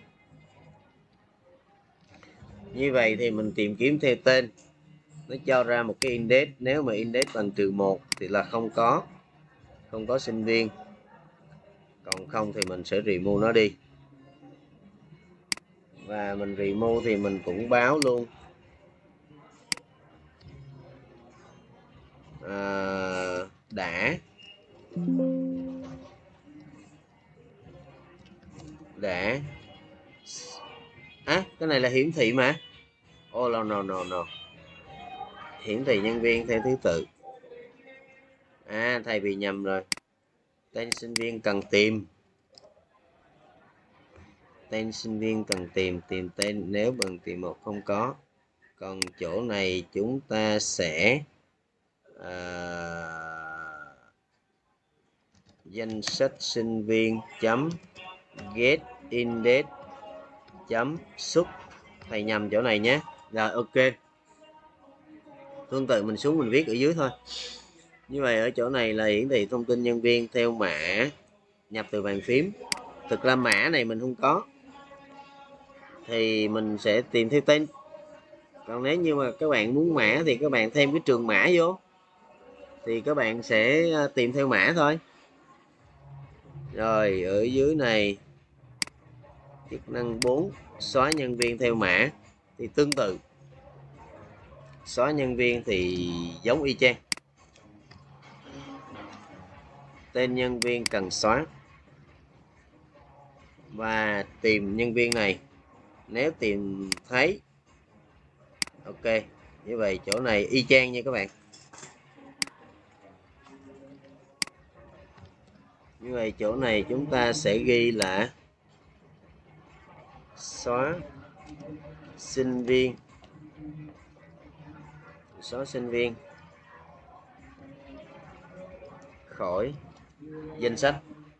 như vậy thì mình tìm kiếm theo tên, nó cho ra một cái index. Nếu mà index bằng trừ một thì là không có, không có sinh viên, còn không thì mình sẽ remove nó đi. Và mình remove thì mình cũng báo luôn à, đã đã à, cái này là hiển thị mà. Oh no no no no, hiển thị nhân viên theo thứ tự. À thầy bị nhầm rồi, tên sinh viên cần tìm, tên sinh viên cần tìm, tìm tên nếu bằng tìm một không có. Còn chỗ này chúng ta sẽ à, danh sách sinh viên chấm get index chấm xuất. Thầy nhầm chỗ này nhé. Rồi ok, tương tự mình xuống mình viết ở dưới thôi. Như vậy ở chỗ này là hiển thị thông tin nhân viên theo mã nhập từ bàn phím. Thực ra mã này mình không có thì mình sẽ tìm theo tên. Còn nếu như mà các bạn muốn mã thì các bạn thêm cái trường mã vô thì các bạn sẽ tìm theo mã thôi. Rồi ở dưới này chức năng bốn xóa nhân viên theo mã thì tương tự, xóa nhân viên thì giống y chang, tên nhân viên cần xóa và tìm nhân viên này nếu tìm thấy. Ok, như vậy chỗ này y chang nha các bạn. Như vậy chỗ này chúng ta sẽ ghi là xóa sinh viên, xóa sinh viên khỏi danh sách.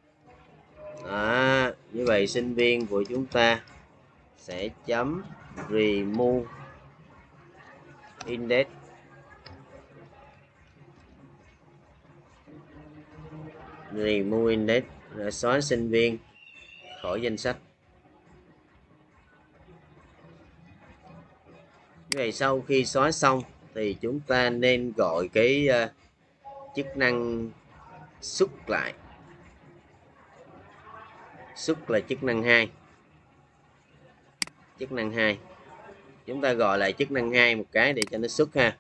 À, như vậy sinh viên của chúng ta sẽ chấm remove index, remove index là xóa sinh viên khỏi danh sách. Như vậy sau khi xóa xong thì chúng ta nên gọi cái uh, chức năng xuất lại. Xuất là chức năng hai. Chức năng hai. Chúng ta gọi lại chức năng hai một cái để cho nó xuất ha.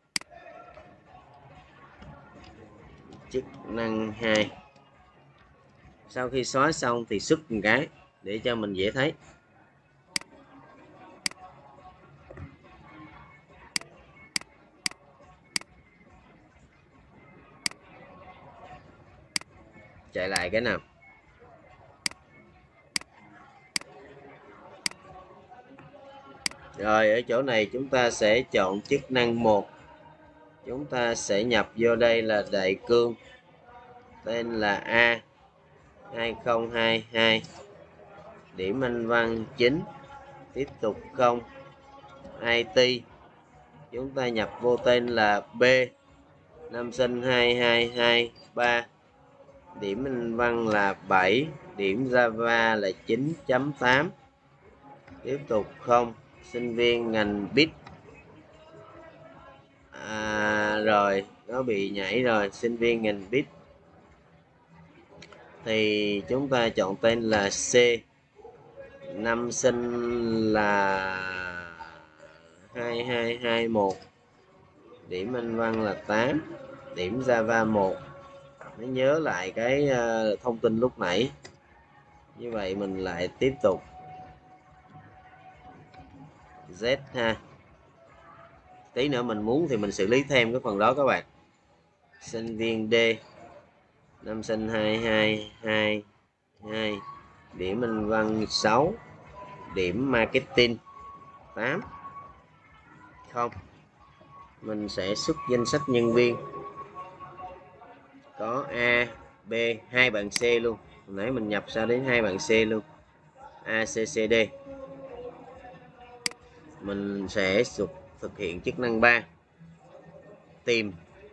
Chức năng hai. Sau khi xóa xong thì xuất một cái để cho mình dễ thấy. Chạy lại cái nào. Rồi ở chỗ này chúng ta sẽ chọn chức năng một. Chúng ta sẽ nhập vô đây là đại cương, tên là A hai không hai hai, điểm anh văn chín, tiếp tục không, i tê. Chúng ta nhập vô tên là B, năm sinh hai hai hai ba, điểm Anh văn là bảy, điểm Java là chín chấm tám. Tiếp tục không. Sinh viên ngành bit, à, rồi nó bị nhảy rồi. Sinh viên ngành bit thì chúng ta chọn tên là C. Năm sinh là hai hai hai một, điểm Anh văn là tám, điểm Java một. Nó nhớ lại cái uh, thông tin lúc nãy. Như vậy mình lại tiếp tục Z ha. Tí nữa mình muốn thì mình xử lý thêm cái phần đó các bạn. Sinh viên D, năm sinh hai hai hai hai, điểm Anh văn sáu, điểm marketing tám. Không. Mình sẽ xuất danh sách nhân viên. Có A, B, hai bạn C luôn. Hồi nãy mình nhập ra đến hai bạn C luôn. A, C, C, D. Mình sẽ thực hiện chức năng ba. Tìm.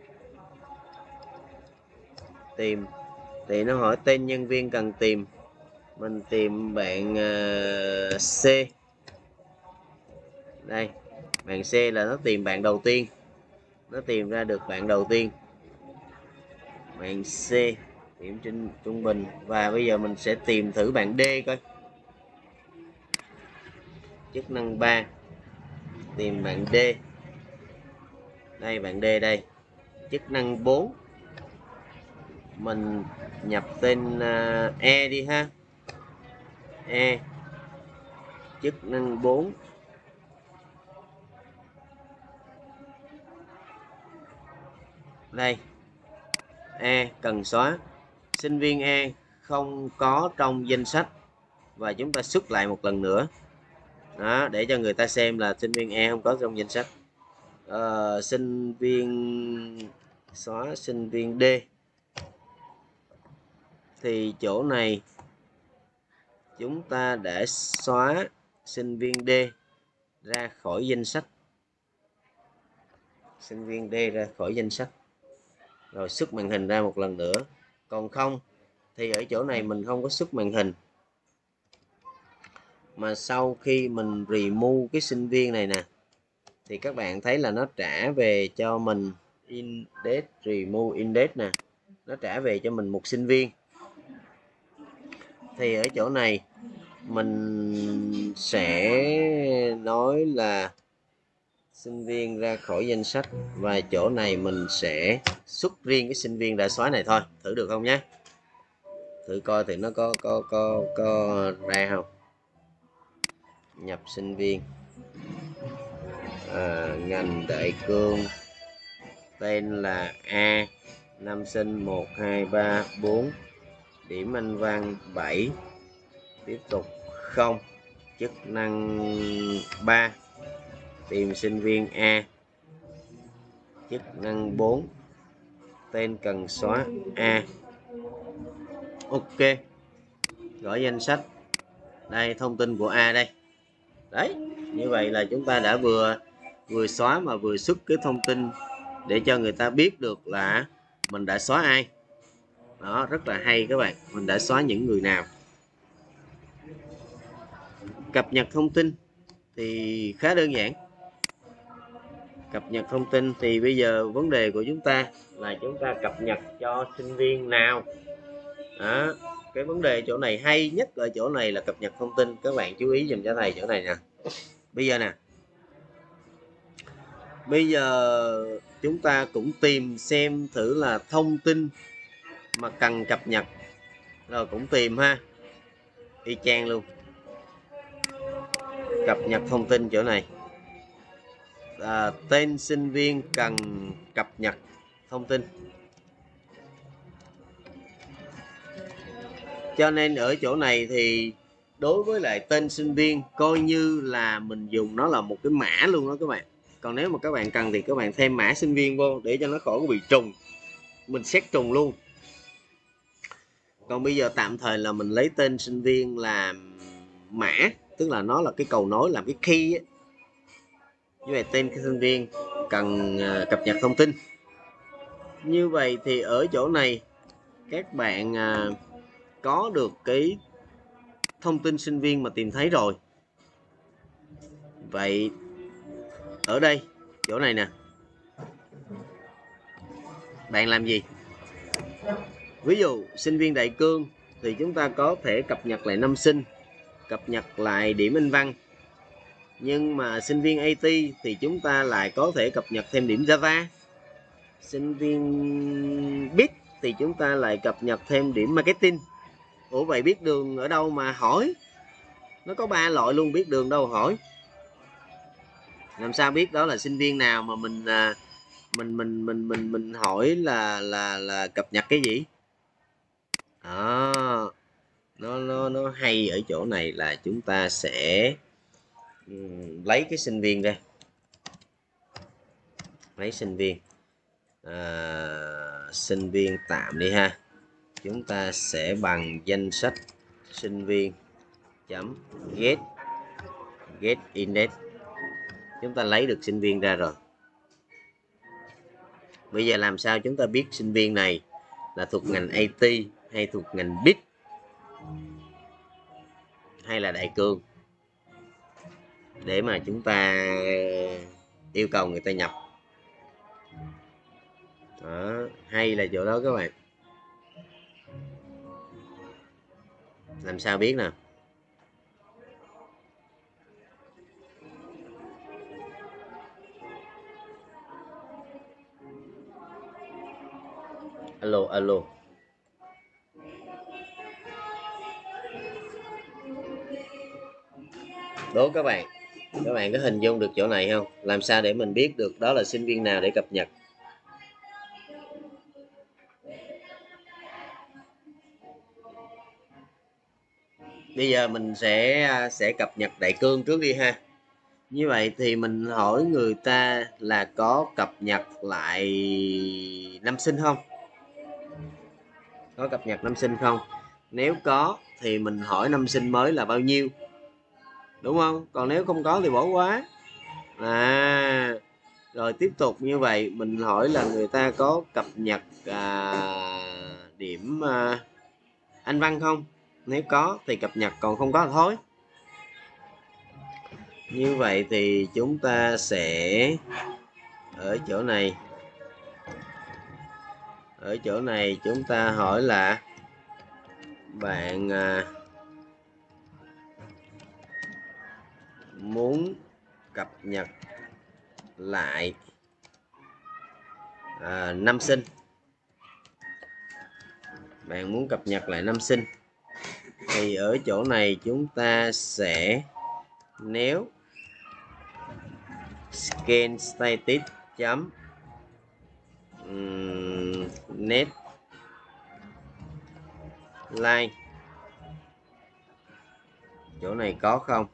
Tìm. Thì nó hỏi tên nhân viên cần tìm. Mình tìm bạn uh, C. Đây. Bạn C là nó tìm bạn đầu tiên. Nó tìm ra được bạn đầu tiên. Bạn C. Điểm trên trung bình. Và bây giờ mình sẽ tìm thử bạn D coi. Chức năng ba. Tìm bạn D. Đây bạn D đây. Chức năng bốn. Mình nhập tên uh, E đi ha. E. Chức năng bốn. Đây. E cần xóa. Sinh viên E không có trong danh sách. Và chúng ta xuất lại một lần nữa. Đó, để cho người ta xem là sinh viên E không có trong danh sách. Ờ, sinh viên xóa sinh viên D. Thì chỗ này chúng ta đã xóa sinh viên D ra khỏi danh sách. Sinh viên D ra khỏi danh sách. Rồi xuất màn hình ra một lần nữa. Còn không thì ở chỗ này mình không có xuất màn hình. Mà sau khi mình remove cái sinh viên này nè, thì các bạn thấy là nó trả về cho mình index, remove index nè. Nó trả về cho mình một sinh viên. Thì ở chỗ này mình sẽ nói là sinh viên ra khỏi danh sách. Và chỗ này mình sẽ xuất riêng cái sinh viên đã xóa này thôi. Thử được không nhé? Thử coi thì nó có có có có ra không. Nhập sinh viên, à, ngành đại cương, tên là A, năm sinh một hai ba bốn, điểm Anh văn bảy. Tiếp tục không. Chức năng ba. Tìm sinh viên A. Chức năng bốn. Tên cần xóa A. Ok. Gõ danh sách. Đây thông tin của A đây. Đấy, như vậy là chúng ta đã vừa vừa xóa mà vừa xuất cái thông tin để cho người ta biết được là mình đã xóa ai. Đó, rất là hay các bạn. Mình đã xóa những người nào. Cập nhật thông tin thì khá đơn giản. Cập nhật thông tin thì bây giờ vấn đề của chúng ta là chúng ta cập nhật cho sinh viên nào. Đó, cái vấn đề chỗ này hay nhất ở chỗ này là cập nhật thông tin. Các bạn chú ý dùm cho thầy chỗ này nè. Bây giờ nè, bây giờ chúng ta cũng tìm xem thử là thông tin mà cần cập nhật. Rồi cũng tìm ha. Y chang luôn. Cập nhật thông tin chỗ này. À, tên sinh viên cần cập nhật thông tin. Cho nên ở chỗ này thì đối với lại tên sinh viên coi như là mình dùng nó là một cái mã luôn đó các bạn. Còn nếu mà các bạn cần thì các bạn thêm mã sinh viên vô để cho nó khỏi có bị trùng. Mình xét trùng luôn. Còn bây giờ tạm thời là mình lấy tên sinh viên làm mã, tức là nó là cái cầu nối, làm cái key ấy. Như vậy tên sinh viên cần cập nhật thông tin. Như vậy thì ở chỗ này các bạn à, có được cái thông tin sinh viên mà tìm thấy rồi. Vậy ở đây, chỗ này nè, bạn làm gì? Ví dụ sinh viên Đại Cương thì chúng ta có thể cập nhật lại năm sinh, cập nhật lại điểm Anh văn. Nhưng mà sinh viên a tê thì chúng ta lại có thể cập nhật thêm điểm Java. Sinh viên bê i tê thì chúng ta lại cập nhật thêm điểm marketing. Ủa vậy biết đường ở đâu mà hỏi? Nó có ba loại luôn, biết đường đâu hỏi? Làm sao biết đó là sinh viên nào mà mình mình mình mình mình mình hỏi là là là cập nhật cái gì? Đó, nó nó nó hay ở chỗ này là chúng ta sẽ um, lấy cái sinh viên ra, lấy sinh viên à, sinh viên tạm đi ha. Chúng ta sẽ bằng danh sách sinh viên chấm get get index. Chúng ta lấy được sinh viên ra rồi. Bây giờ làm sao chúng ta biết sinh viên này là thuộc ngành a tê hay thuộc ngành bê i tê hay là Đại Cương, để mà chúng ta yêu cầu người ta nhập. Đó, hay là chỗ đó các bạn. Làm sao biết nè? Alo alo. Đố các bạn, các bạn có hình dung được chỗ này không? Làm sao để mình biết được đó là sinh viên nào để cập nhật? Bây giờ mình sẽ sẽ cập nhật Đại Cương trước đi ha. Như vậy thì mình hỏi người ta là có cập nhật lại năm sinh không? Có cập nhật năm sinh không? Nếu có thì mình hỏi năm sinh mới là bao nhiêu, đúng không? Còn nếu không có thì bỏ qua. À, rồi tiếp tục như vậy mình hỏi là người ta có cập nhật à, điểm à, Anh văn không? Nếu có thì cập nhật, còn không có thì thôi. Như vậy thì chúng ta sẽ ở chỗ này, ở chỗ này chúng ta hỏi là bạn à, muốn cập nhật lại à, năm sinh. Bạn muốn cập nhật lại năm sinh thì ở chỗ này chúng ta sẽ, nếu scan status chấm um, net line, chỗ này có không?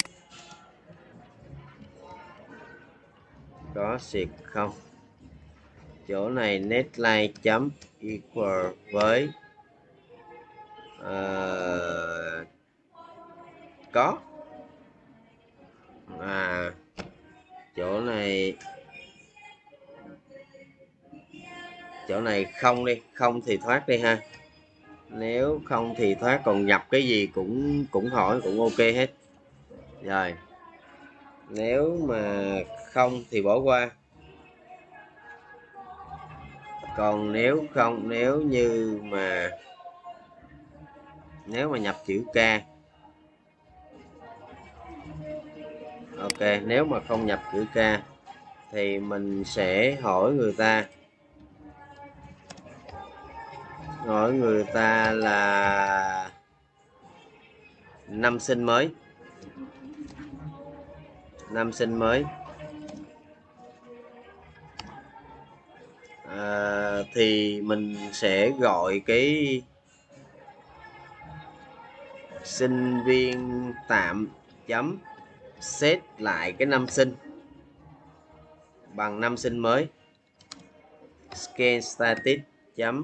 Có xịt không? Chỗ này netline chấm equal với uh, có. À, chỗ này chỗ này không đi, không thì thoát đi ha. Nếu không thì thoát, còn nhập cái gì cũng cũng hỏi cũng ok hết. Rồi, nếu mà không thì bỏ qua. Còn nếu không, nếu như mà nếu mà nhập chữ K, ok, nếu mà không nhập chữ K thì mình sẽ hỏi người ta hỏi người ta là năm sinh mới, năm sinh mới à, thì mình sẽ gọi cái sinh viên tạm chấm set lại cái năm sinh bằng năm sinh mới, scan status chấm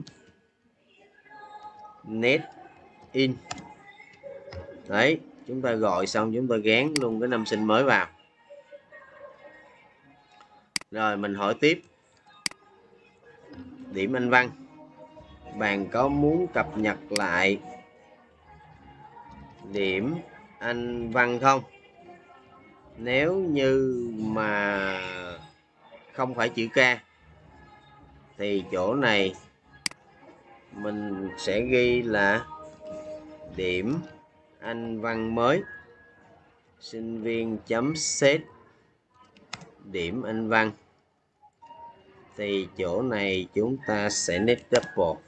net in. Đấy, chúng ta gọi xong chúng ta gán luôn cái năm sinh mới vào. Rồi mình hỏi tiếp điểm Anh văn. bạn có muốn cập nhật lại điểm Anh văn không? Nếu như mà không phải chữ K thì chỗ này mình sẽ ghi là điểm Anh văn mới. Sinh viên chấm set điểm Anh văn. Thì chỗ này chúng ta sẽ net double.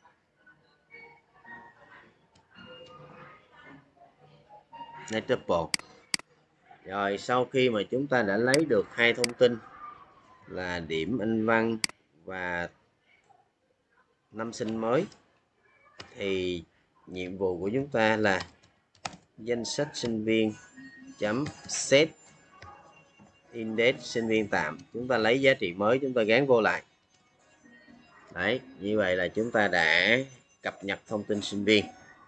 Net double. Rồi sau khi mà chúng ta đã lấy được hai thông tin là điểm Anh văn và năm sinh mới thì nhiệm vụ của chúng ta là danh sách sinh viên chấm set index sinh viên tạm, chúng ta lấy giá trị mới chúng ta gán vô lại. Đấy, như vậy là chúng ta đã cập nhật thông tin sinh viên.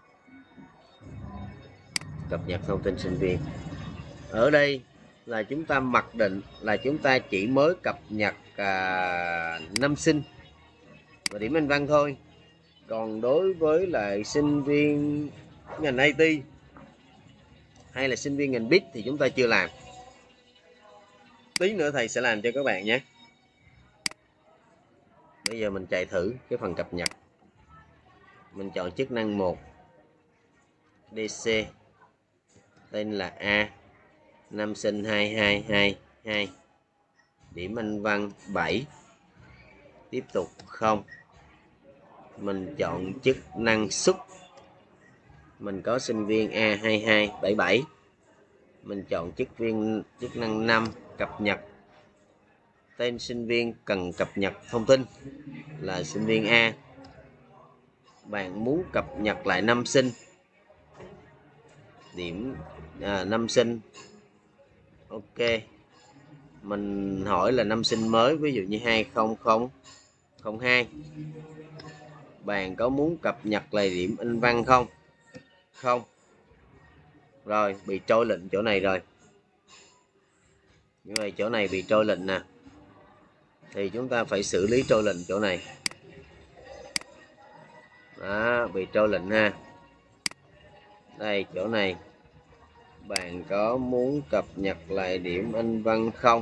Cập nhật thông tin sinh viên. Ở đây là chúng ta mặc định là chúng ta chỉ mới cập nhật à, năm sinh và điểm Anh văn thôi. Còn đối với lại sinh viên ngành i tê hay là sinh viên ngành bit thì chúng ta chưa làm. Tí nữa thầy sẽ làm cho các bạn nhé. Bây giờ mình chạy thử cái phần cập nhật. Mình chọn chức năng một đê xê, tên là A, năm sinh hai hai hai hai, điểm Anh văn bảy, tiếp tục không. Mình chọn chức năng xuất, mình có sinh viên A hai hai bảy bảy. Mình chọn chức viên chức năng năm, cập nhật. Tên sinh viên cần cập nhật thông tin là sinh viên A. Bạn muốn cập nhật lại năm sinh, điểm à, năm sinh. Ok, mình hỏi là năm sinh mới, ví dụ như hai không không không hai. Bạn có muốn cập nhật lại điểm Anh văn không? Không. Rồi, bị trôi lệnh chỗ này rồi. Như vậy chỗ này bị trôi lệnh nè. Thì chúng ta phải xử lý trôi lệnh chỗ này. Đó, bị trôi lệnh ha. Đây, chỗ này. Bạn có muốn cập nhật lại điểm Anh văn không?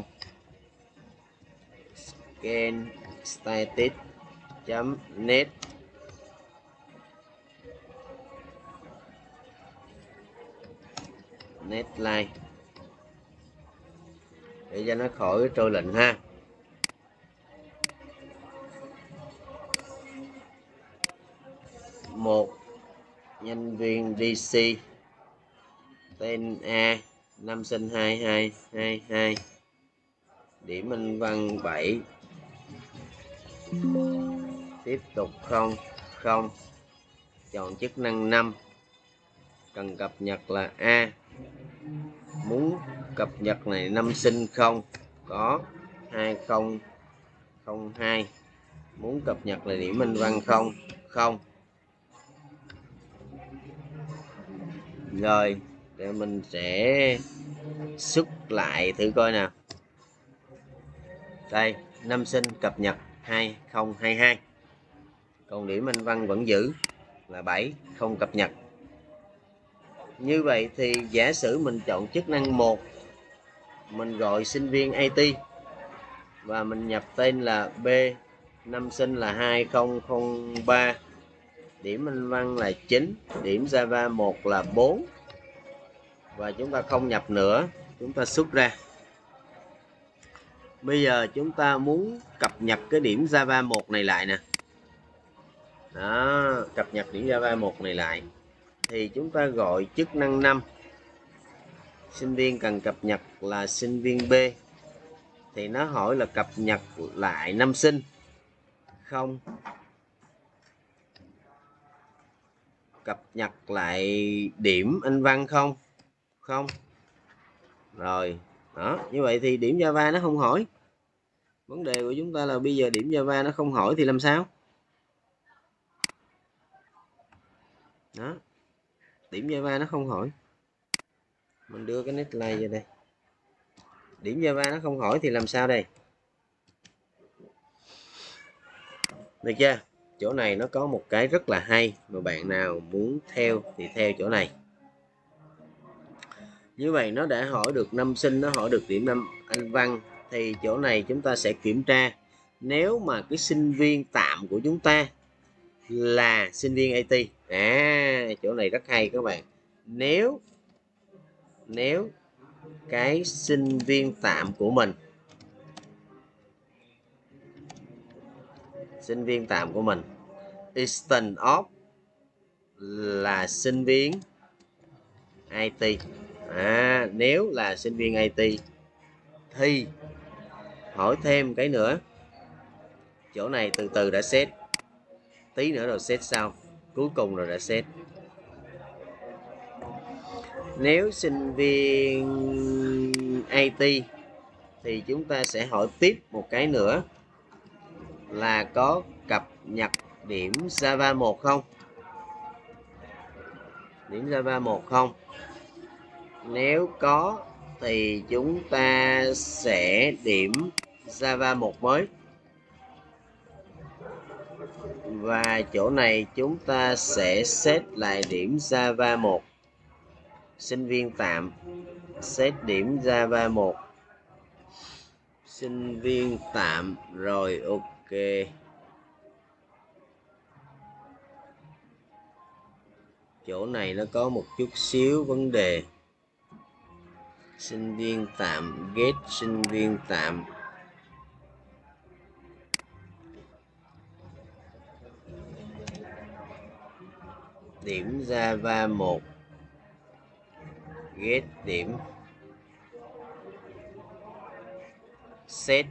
Scan status chấm net netline để cho nó khỏi cái trôi lệnh ha. Một nhân viên đê xê, tên A, năm sinh hai hai hai hai, điểm Anh văn bảy, tiếp tục không không. Chọn chức năng năm, cần cập nhật là A. Muốn cập nhật này năm sinh không? Có. Hai không không hai. Muốn cập nhật là điểm Anh văn không? Không. Rồi, để mình sẽ xuất lại thử coi nào. Đây, năm sinh cập nhật hai không hai hai. Còn điểm Anh văn vẫn giữ là bảy, không cập nhật. Như vậy thì giả sử mình chọn chức năng một, mình gọi sinh viên i tê và mình nhập tên là B, năm sinh là hai không không ba, điểm Anh văn là chín, điểm Java một là bốn, và chúng ta không nhập nữa, chúng ta xuất ra. Bây giờ chúng ta muốn cập nhật cái điểm Java một này lại nè. Đó, cập nhật điểm Java một này lại thì chúng ta gọi chức năng năm, sinh viên cần cập nhật là sinh viên B, thì nó hỏi là cập nhật lại năm sinh không, cập nhật lại điểm Anh văn không? Không. Rồi, đó, như vậy thì điểm Java nó không hỏi. Vấn đề của chúng ta là bây giờ điểm Java nó không hỏi thì làm sao? Đó, điểm Java nó không hỏi. Mình đưa cái netline vào đây. Điểm Java nó không hỏi thì làm sao đây? Được chưa? chỗ này nó có một cái rất là hay, mà bạn nào muốn theo thì theo chỗ này. Như vậy nó đã hỏi được năm sinh, nó hỏi được điểm năm Anh văn, thì chỗ này chúng ta sẽ kiểm tra nếu mà cái sinh viên tạm của chúng ta là sinh viên a tê. À, chỗ này rất hay các bạn. Nếu nếu cái sinh viên tạm của mình sinh viên tạm của mình instead of là sinh viên i tê, à, nếu là sinh viên i tê thì hỏi thêm cái nữa, chỗ này từ từ đã set, tí nữa rồi set sau, cuối cùng rồi đã set. Nếu sinh viên i tê thì chúng ta sẽ hỏi tiếp một cái nữa là có cập nhật điểm Java một không? Điểm Java một không? Nếu có thì chúng ta sẽ điểm Java một mới. Và chỗ này chúng ta sẽ set lại điểm Java một. Sinh viên tạm set điểm Java một. Sinh viên tạm rồi, ok. Chỗ này nó có một chút xíu vấn đề. Sinh viên tạm get sinh viên tạm. Điểm Java một. Get điểm. Set.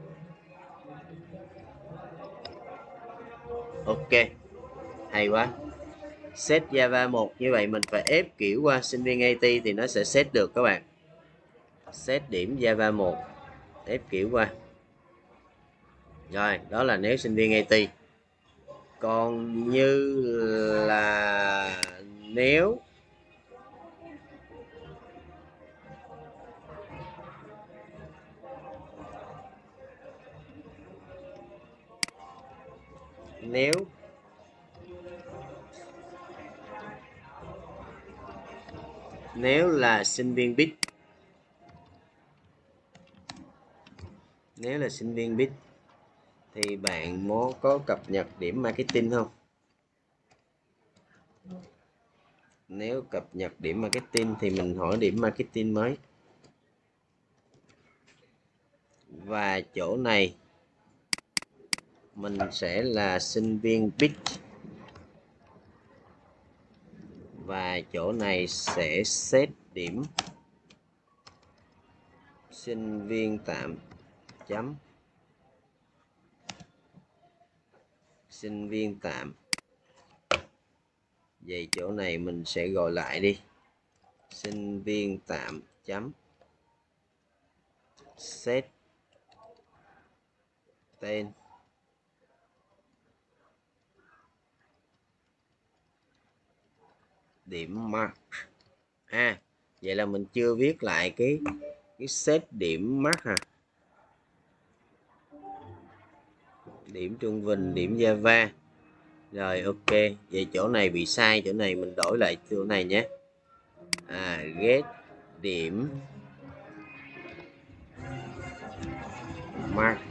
Ok. Hay quá. Set Java một, như vậy mình phải ép kiểu qua sinh viên i tê thì nó sẽ set được các bạn. Set điểm Java một, ép kiểu qua. Rồi, đó là nếu sinh viên i tê. Còn như là nếu nếu nếu là sinh viên bit, nếu là sinh viên bit thì bạn có cập nhật điểm marketing không? Nếu cập nhật điểm marketing thì mình hỏi điểm marketing mới. Và chỗ này mình sẽ là sinh viên bit. Và chỗ này sẽ set điểm sinh viên tạm chấm sinh viên tạm. Vậy chỗ này mình sẽ gọi lại đi, sinh viên tạm chấm set tên điểm mark. À, vậy là mình chưa viết lại cái cái set điểm mark ha. Điểm trung bình, điểm Java. Rồi, ok. Vậy chỗ này bị sai, chỗ này mình đổi lại chỗ này nhé. À, get điểm mark,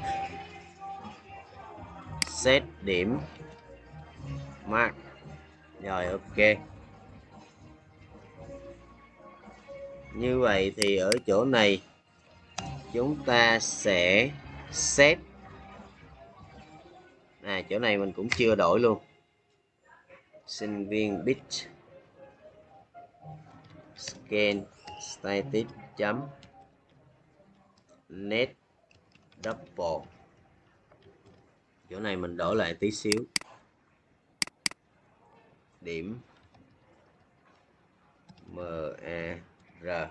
set điểm mark. Rồi, ok. Như vậy thì ở chỗ này chúng ta sẽ set. À, chỗ này mình cũng chưa đổi luôn. Sinh viên bit scan static chấm net double. Chỗ này mình đổi lại tí xíu. Điểm mar.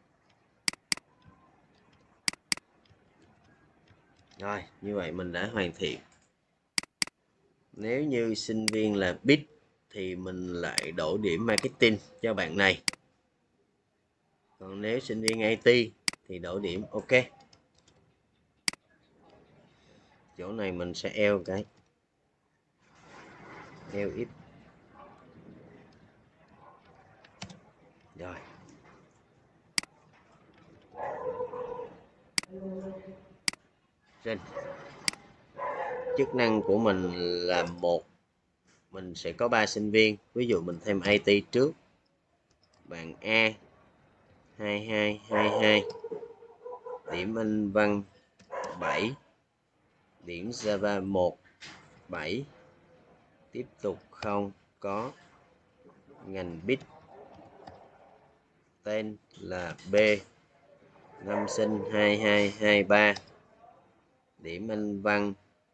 Rồi, như vậy mình đã hoàn thiện. Nếu như sinh viên là bit thì mình lại đổi điểm marketing cho bạn này. Còn nếu sinh viên i tê thì đổi điểm ok. Chỗ này mình sẽ eo cái. L x. Rồi. Trên chức năng của mình là một, mình sẽ có ba sinh viên, ví dụ mình thêm i tê trước. Bạn A hai hai hai hai, điểm Anh văn bảy, điểm Java một, bảy, tiếp tục không có, ngành bit, tên là B, năm sinh hai hai hai ba, điểm Anh văn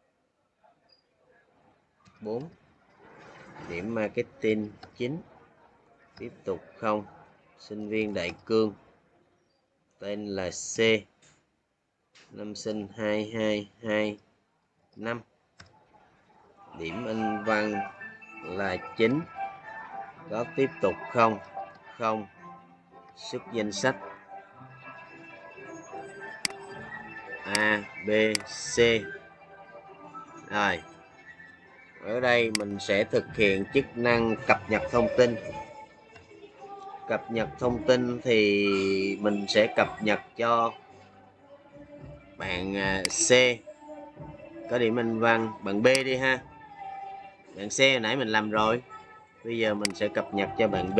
bốn, điểm marketing chín, tiếp tục không, sinh viên Đại Cương, tên là C, năm sinh hai hai hai năm, điểm Anh văn là chín, có tiếp tục không, không, xuất danh sách A, B, C. Rồi, ở đây mình sẽ thực hiện chức năng cập nhật thông tin. Cập nhật thông tin thì mình sẽ cập nhật cho bạn C có điểm Anh văn, bạn B đi ha. Bạn C hồi nãy mình làm rồi, bây giờ mình sẽ cập nhật cho bạn B.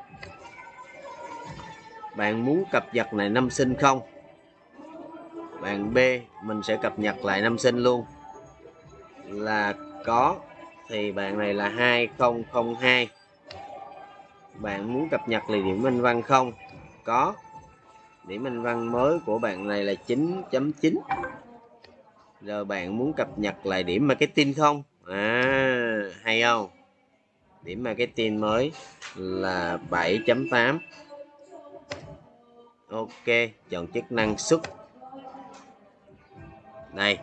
Bạn muốn cập nhật lại năm sinh không? Bạn B mình sẽ cập nhật lại năm sinh luôn, là có, thì bạn này là hai không không hai. Bạn muốn cập nhật là điểm Anh văn không? Có, điểm Anh văn mới của bạn này là chín chấm chín. Rồi bạn muốn cập nhật lại điểm marketing không? À, hay không? Điểm marketing mới là bảy chấm tám. Ok, chọn chức năng xuất. Đây,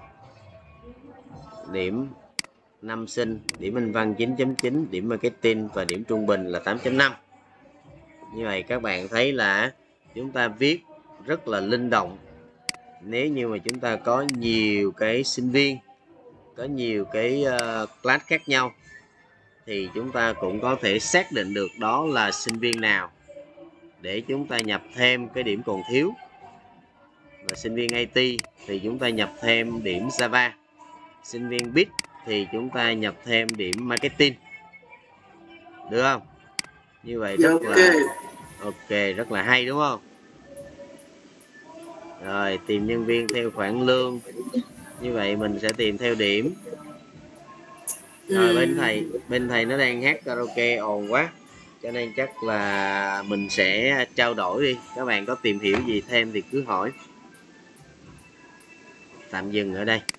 điểm năm sinh, điểm Anh văn chín chấm chín, điểm marketing và điểm trung bình là tám chấm năm. Như vậy các bạn thấy là chúng ta viết rất là linh động. Nếu như mà chúng ta có nhiều cái sinh viên, có nhiều cái uh, class khác nhau, thì chúng ta cũng có thể xác định được đó là sinh viên nào để chúng ta nhập thêm cái điểm còn thiếu. Và sinh viên i tê thì chúng ta nhập thêm điểm Java, sinh viên bit thì chúng ta nhập thêm điểm marketing, được không? Như vậy rất okay. là ok, rất là hay đúng không? Rồi tìm nhân viên theo khoản lương, như vậy mình sẽ tìm theo điểm. Rồi bên thầy bên thầy nó đang hát karaoke ồn quá, cho nên chắc là mình sẽ trao đổi đi. Các bạn có tìm hiểu gì thêm thì cứ hỏi. Tạm dừng ở đây.